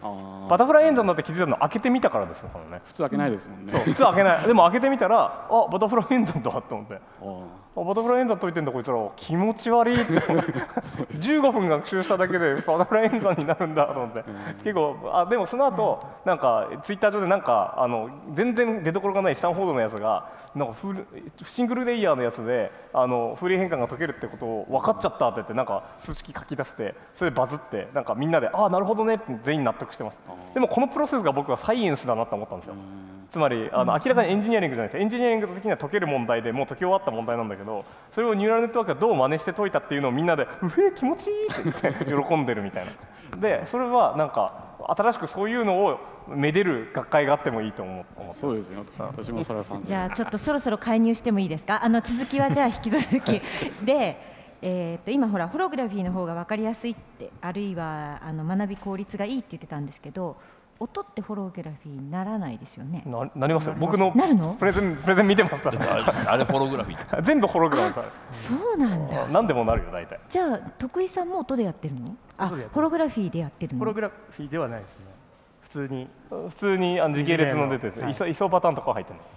Speaker 5: バタフライエンザになって気づいたの開けてみたからですよ、ね、
Speaker 10: 普通開けないですもんね。
Speaker 5: 普通開けない。でも開けてみたら、あ、バタフライエンザだと思って、あ、バタフライエンザ解いてんだこいつら、気持ち悪いってじゅうごふん学習しただけでバタフライエンザになるんだと思って、結構あ、でもその後なんかツイッター上でなんかあの全然出所がないスタンフォードのやつがなんかフルシングルレイヤーのやつであのフリー変換が解けるってことを分かっちゃったって言ってなんか数式書き出して、それでバズってなんかみんなでああなるほどねって全員納得してます。でもこのプロセスが僕はサイエンスだなと思ったんですよ。つまりあの明らかにエンジニアリングじゃないです。エンジニアリング的には解ける問題でもう解き終わった問題なんだけど、それをニューラルネットワークがどう真似して解いたっていうのをみんなでうへー気持ちいいって言って喜んでるみたいな。でそれはなんか新しくそういうのをめでる学会があってもいいと思う。
Speaker 10: そうですよ。私もそれは賛成。
Speaker 7: じゃあちょっとそろそろ介入してもいいですか。あの続きはじゃあ引き続きで、えー、と今ほらホログラフィーの方が分かりやすいって、あるいはあの学び効率がいいって言ってたんですけど、音ってホログラフィーにならないですよね。
Speaker 5: な, なりますよ。僕のプレゼンプレゼン見てました。
Speaker 2: あれホログラフィー
Speaker 5: 全部ホログラフィー。
Speaker 7: そうなんだ。
Speaker 5: 何でもなるよ大体。
Speaker 7: じゃあ徳井さんも音でやってるの？あ、ホログラフィーでやってるの？
Speaker 8: ホログラフィーではないですね。普通に
Speaker 5: 普通にあの時系列の出てて、はい、位相パターンとか入ってるの。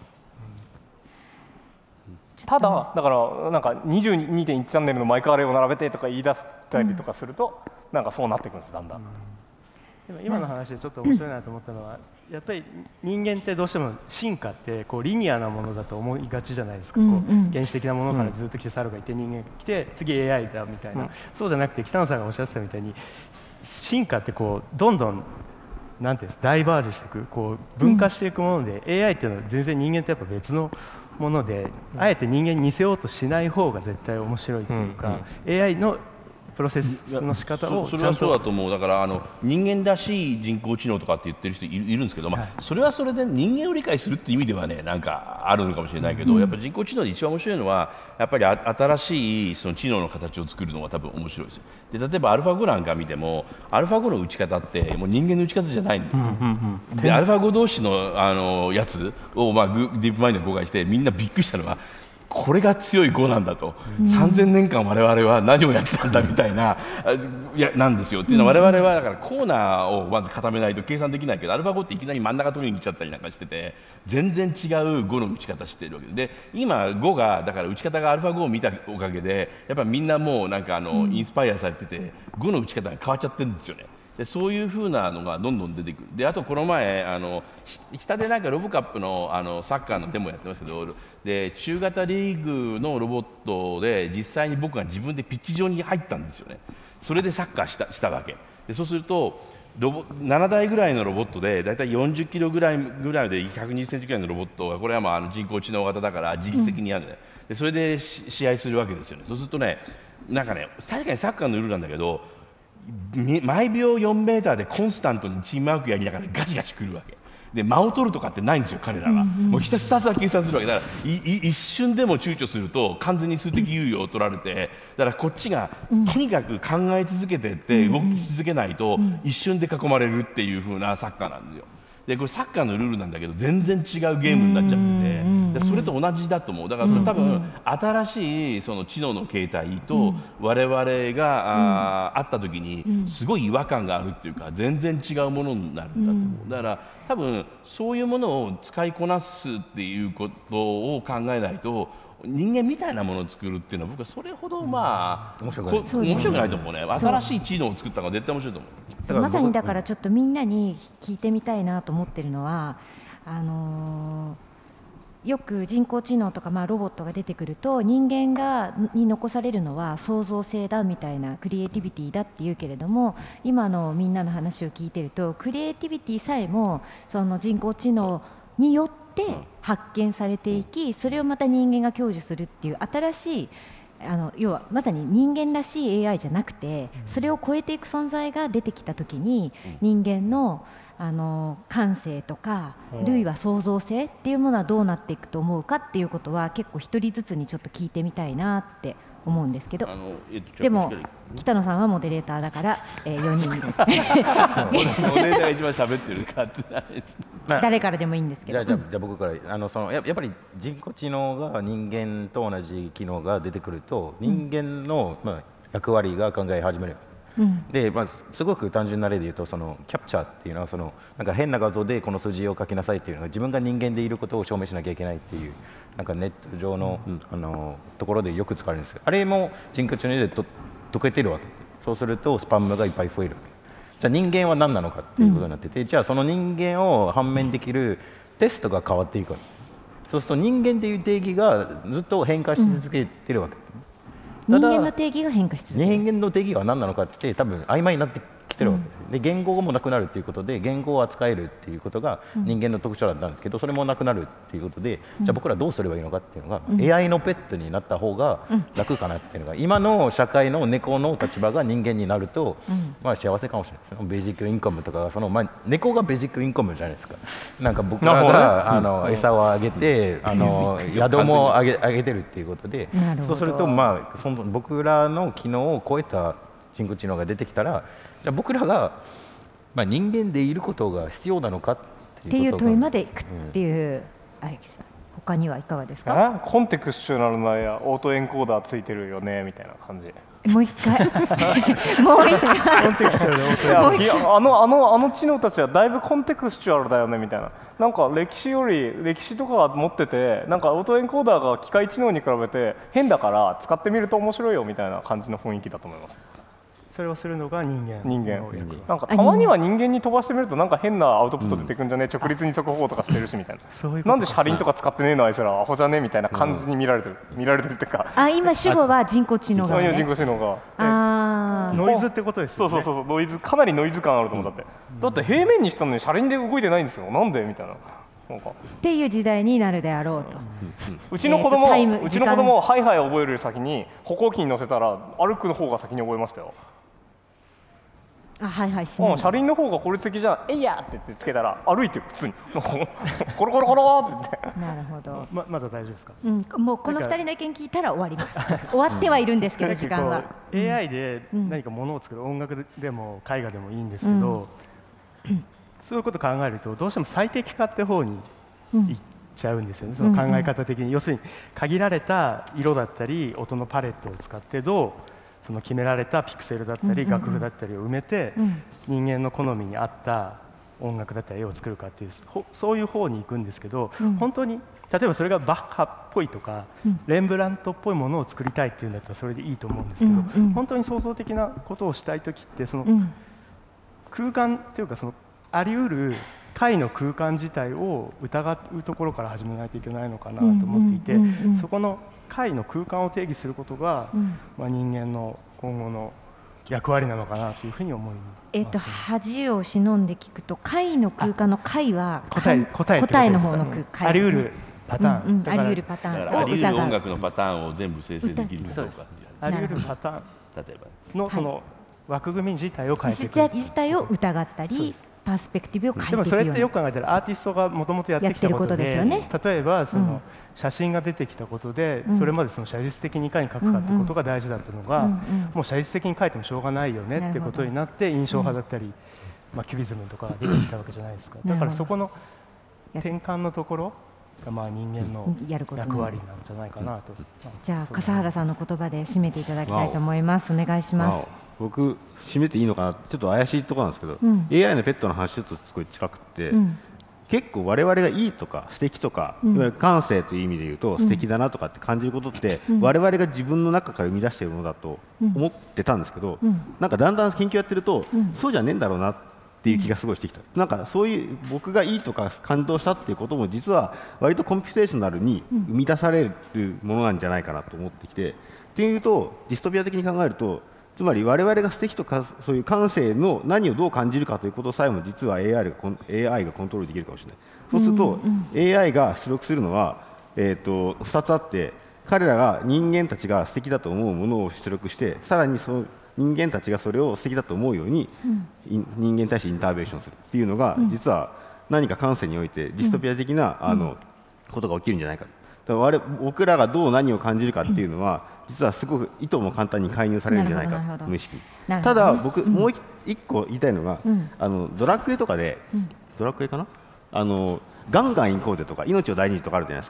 Speaker 5: ただだからなんか にじゅうにてんいち チャンネルのマイクアレイを並べてとか言い出したりとかすると、うん、なんかそうなっていくんですだんだん。
Speaker 8: でも今の話でちょっと面白いなと思ったのは、やっぱり人間ってどうしても進化ってこうリニアなものだと思いがちじゃないですか。こう原始的なものからずっと来て猿がいて人間が来て次 エーアイ だみたいな、うん、そうじゃなくて北野さんがおっしゃってたみたいに進化ってこうどんどんなんていうんですダイバージしていくこう分化していくもので、うん、エーアイ っていうのは全然人間とやっぱ別のもので、うん、あえて人間に似せようとしない方が絶対面白いというか、うんうん、エーアイ のプロセスの仕方を
Speaker 2: それはそうだと思う。だからあの人間らしい人工知能とかって言ってる人いるんですけど、まあ、それはそれで人間を理解するっていう意味ではねなんかあるのかもしれないけど、うん、やっぱり人工知能で一番面白いのはやっぱり新しいその知能の形を作るのが多分面白いですよ。で例えばアルファゴなんか見てもアルファゴの打ち方ってもう人間の打ち方じゃないんだよ、うんうんうん、でアルファゴ同士のあのやつを、まあ、ディープマインドが公開してみんなびっくりしたのはこれが強い語なんだと、うん、さんぜんねんかん我々は何をやってたんだみたいないやなんですよっていうのは、我々はだからコーナーをまず固めないと計算できないけど、アルファ語っていきなり真ん中取りに行っちゃったりなんかしてて全然違う語の打ち方してるわけで、今語がだから打ち方がアルファ語を見たおかげでやっぱみんなもうなんかあの、うん、インスパイアされてて語の打ち方が変わっちゃってるんですよね。でそういう風なのがどんどん出てくる。であとこの前あの下でなんかロボカップ の, あのサッカーのデモやってますけど、で中型リーグのロボットで実際に僕が自分でピッチ上に入ったんですよね。それでサッカーしたしたわけで、そうするとロボななだいぐらいのロボットでだいたいよんじゅっキロぐらいぐらいでひゃくにじゅっセンチぐらいのロボットがこれはまああの人工知能型だから自律的にやるね、うん、でそれで試合するわけですよね。そうするとねなんかね確かにサッカーのルールなんだけど毎秒よんメーターでコンスタントにチームワークやりながらガチガチ来るわけで、間を取るとかってないんですよ彼らは、うんうん、もうひたすら計算するわけだからいい一瞬でも躊躇すると完全に数的猶予を取られて、だからこっちがとにかく考え続けてって動き続けないと一瞬で囲まれるっていう風なサッカーなんですよ。でこれサッカーのルールなんだけど全然違うゲームになっちゃってて、でそれと同じだと思う。だからそれ多分新しいその知能の形態と我々があった時にすごい違和感があるっていうか全然違うものになるんだと思う。だから多分そういうものを使いこなすっていうことを考えないと人間みたいなものを作るっていうのは僕はそれほどまあ面白くない、面白くないと思うね。新しい知能を作ったのが絶対面白いと思う。
Speaker 7: そうまさにだからちょっとみんなに聞いてみたいなと思ってるのはあのー、よく人工知能とかまあロボットが出てくると人間がに残されるのは創造性だみたいなクリエイティビティだっていうけれども、今のみんなの話を聞いてるとクリエイティビティさえもその人工知能によって発見されていき、それをまた人間が享受するっていう新しいあの要はまさに人間らしい エーアイ じゃなくてそれを超えていく存在が出てきたときに人間のあの感性とかあるいは創造性っていうものはどうなっていくと思うかっていうことは結構一人ずつにちょっと聞いてみたいなって思うんですけど、えっと、でも北野さんはモデレーターだから、えー、よにんモデレ
Speaker 2: ーターが一番喋ってるかって
Speaker 7: 誰からでもいいんですけど、
Speaker 3: じゃあ、じゃあ、じゃあ僕からあのその や, やっぱり人工知能が人間と同じ機能が出てくると人間の、まあ、役割が考え始める。 うん、で、まあ、すごく単純な例で言うとそのキャプチャーっていうのはそのなんか変な画像でこの数字を書きなさいっていうのが自分が人間でいることを証明しなきゃいけないっていうなんかネット上の、うん、あのところでよく使われるんですよ。あれも人工知能でと解けてるわけで、そうするとスパムがいっぱい増えるわけ。じゃあ人間は何なのかっていうことになってて、うん、じゃあその人間を判明できるテストが変わっていくわけ。そうすると人間っていう定義がずっと変化し続けてるわけ。
Speaker 7: うん、人間の定義が変化し続ける。
Speaker 3: 人間の定義は何なのかって多分曖昧になってきてるわけです。うん、で言語もなくなるっていうことで言語を扱えるっていうことが人間の特徴だったんですけど、それもなくなるっていうことで、うん、じゃあ僕らどうすればいいのかっていうのが、うん、エーアイ のペットになった方が楽かなっていうのが、今の社会の猫の立場が人間になると、うん、まあ幸せかもしれないですね。ベーシックインカムとかその、まあ、猫がベーシックインカムじゃないですか。なんか僕らがあの餌をあげて、あの宿もあげあげてるっていうことで、そうするとまあその僕らの機能を超えた人工知能が出てきたら、じゃあ僕らがまあ人間でいることが必要なのかっていう
Speaker 7: 問いまでいくっていう、うん、アレキさん、他にはいかがですか？
Speaker 5: コンテクスチュナルなやオートエンコーダーついてるよねみたいな感じ。
Speaker 7: もう一回もう一回
Speaker 5: コンテクスチュアルオートエンコーダー。いや、あのあのあの知能たちはだいぶコンテクスチュアルだよねみたいな。なんか歴史より歴史とか持ってて、なんかオートエンコーダーが機械知能に比べて変だから使ってみると面白いよみたいな感じの雰囲気だと思います。
Speaker 8: それをするのが人間
Speaker 5: 人間なんかたまには人間に飛ばしてみるとなんか変なアウトプット出てくんじゃね、うん、直立二足歩行とかしてるしみたいな。そういうなんで車輪とか使ってねえのあいつらアホじゃねえみたいな感じに見られてる、うん、見られてるっていうか、
Speaker 7: あ、今主語は人工知能が、ね、
Speaker 5: そういう人工知能が、
Speaker 7: あ
Speaker 8: ノイズってことですよね。
Speaker 5: そうそうそう、ノイズ、かなりノイズ感あると思う。だって、うん、だって平面にしたのに車輪で動いてないんですよ、なんでみたいな。なんか
Speaker 7: っていう時代になるであろうと。
Speaker 5: うちの子供、えー、うちの子供ハイハイ覚えるより先に歩行器に乗せたら歩くの方が先に覚えましたよ。
Speaker 7: あ、はいはい、
Speaker 5: うん、車輪の方が効率的じゃん、えいやって言ってつけたら歩いてる、普通にコロコロコロって言って。
Speaker 7: なるほど。
Speaker 8: ままだ大丈夫ですか？
Speaker 7: うん、もうこのふたりの意見聞いたら終わります。終わってはいるんですけど時間は。
Speaker 8: エーアイ で何かものを作る、音楽でも絵画でもいいんですけど、うん、そういうことを考えるとどうしても最適化って方にいっちゃうんですよね。その考え方的に、要するに限られた色だったり音のパレットを使ってどうその決められたピクセルだったり楽譜だったりを埋めて人間の好みに合った音楽だったり絵を作るかっていう、そういう方に行くんですけど、本当に例えばそれがバッハっぽいとかレンブラントっぽいものを作りたいっていうんだったらそれでいいと思うんですけど、本当に創造的なことをしたい時ってその空間っていうかそのあり得る解の空間自体を疑うところから始めないといけないのかなと思っていて、そこの解の空間を定義することが、うん、まあ、人間の今後の役割なのかなというふうに思います。
Speaker 7: えっと、恥を忍んで聞くと解の空間の解は
Speaker 8: 答え、答え、
Speaker 7: 答えの方の空間、
Speaker 8: あり得るパターン、
Speaker 7: うんうん、あり得るパターンを疑う、
Speaker 2: あり得る音楽のパターンを全部生成できるかどうかっていう、
Speaker 8: あり得るパターン例えばのその枠組み自体を変えていく、
Speaker 7: 自体を疑ったりパースペクティブを変えていくような。
Speaker 8: でもそれってよく考えたらアーティストがもともとやってきたことで、
Speaker 7: やってることですよね。
Speaker 8: 例えばその写真が出てきたことで、それまでその写実的にいかに描くかってことが大事だったのが、もう写実的に描いてもしょうがないよねってことになって印象派だったり、まあキュビズムとかが出てきたわけじゃないですか。だからそこの転換のところがまあ人間の役割なんじゃないかなと。
Speaker 7: じゃあ笠原さんの言葉で締めていただきたいと思います。お願いします。
Speaker 9: 僕締めていいのかな、ちょっと怪しいところなんですけど、うん、エーアイ のペットの話とすごい近くて、うん、結構我々がいいとか素敵とか、うん、感性という意味で言うと素敵だなとかって感じることって、うん、我々が自分の中から生み出しているものだと思ってたんですけど、うん、なんかだんだん研究やってると、うん、そうじゃねえんだろうなっていう気がすごいしてきた。なんかそういう僕がいいとか感動したっていうことも実は割とコンピューテーショナルに生み出されるものなんじゃないかなと思ってきて、っていうとディストピア的に考えると、つまり我々が素敵とかそういう感性の何をどう感じるかということさえも実は エーアイ がコン、エーアイ がコントロールできるかもしれない。そうすると、うんうん、エーアイ が出力するのは、えー、とふたつあって、彼らが人間たちが素敵だと思うものを出力して、さらにその人間たちがそれを素敵だと思うように、うん、人間に対してインターベーションするっていうのが、うん、実は何か感性においてディストピア的な、うん、あのことが起きるんじゃないか。我々僕らがどう何を感じるかっていうのは実はすごく意図も簡単に介入されるんじゃないか、無意識に。ただ僕、うん、もう一個言いたいのが、うん、あのドラクエとかで、うん、ドラクエかな、あのガンガン行こうぜとか命を大事にとかあるじゃないですか。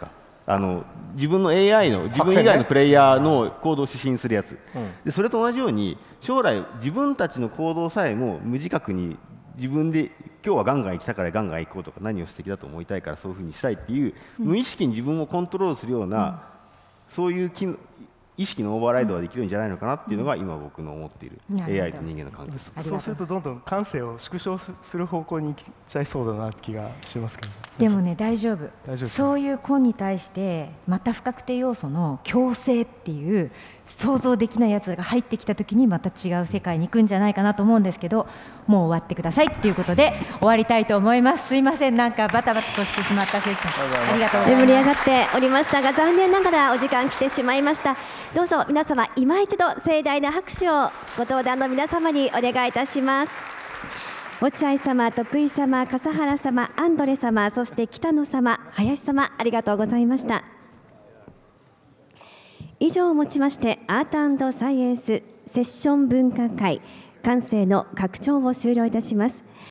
Speaker 9: あの自分の エーアイ の自分以外のプレイヤーの行動を指針するやつ、ね、うん、でそれと同じように将来自分たちの行動さえも無自覚に自分で今日はガンガン行きたからガンガン行こうとか、何を素敵だと思いたいからそういうふうにしたいっていう、うん、無意識に自分をコントロールするような、うん、そういう機能意識のオーバーライドができるんじゃないのかなっていうのが今僕の思っている エーアイ と人間の関係です。
Speaker 8: そうするとどんどん感性を縮小する方向に行っちゃいそうだなって気がしますけど、
Speaker 7: でもね大丈夫、大丈夫、そういう根に対してまた不確定要素の強制っていう想像できないやつが入ってきた時にまた違う世界に行くんじゃないかなと思うんですけど、もう終わってくださいっていうことで終わりたいと思います。すいません、なんかバタバタとしてしまったセッションありがとうございます。
Speaker 1: 盛り上がっておりましたが残念ながらお時間来てしまいました。どうぞ皆様今一度盛大な拍手をご登壇の皆様にお願いいたします。落合様、徳井様、笠原様、アンドレ様、そして北野様、林様、ありがとうございました。以上をもちましてアート&サイエンスセッション分科会感性の拡張を終了いたします。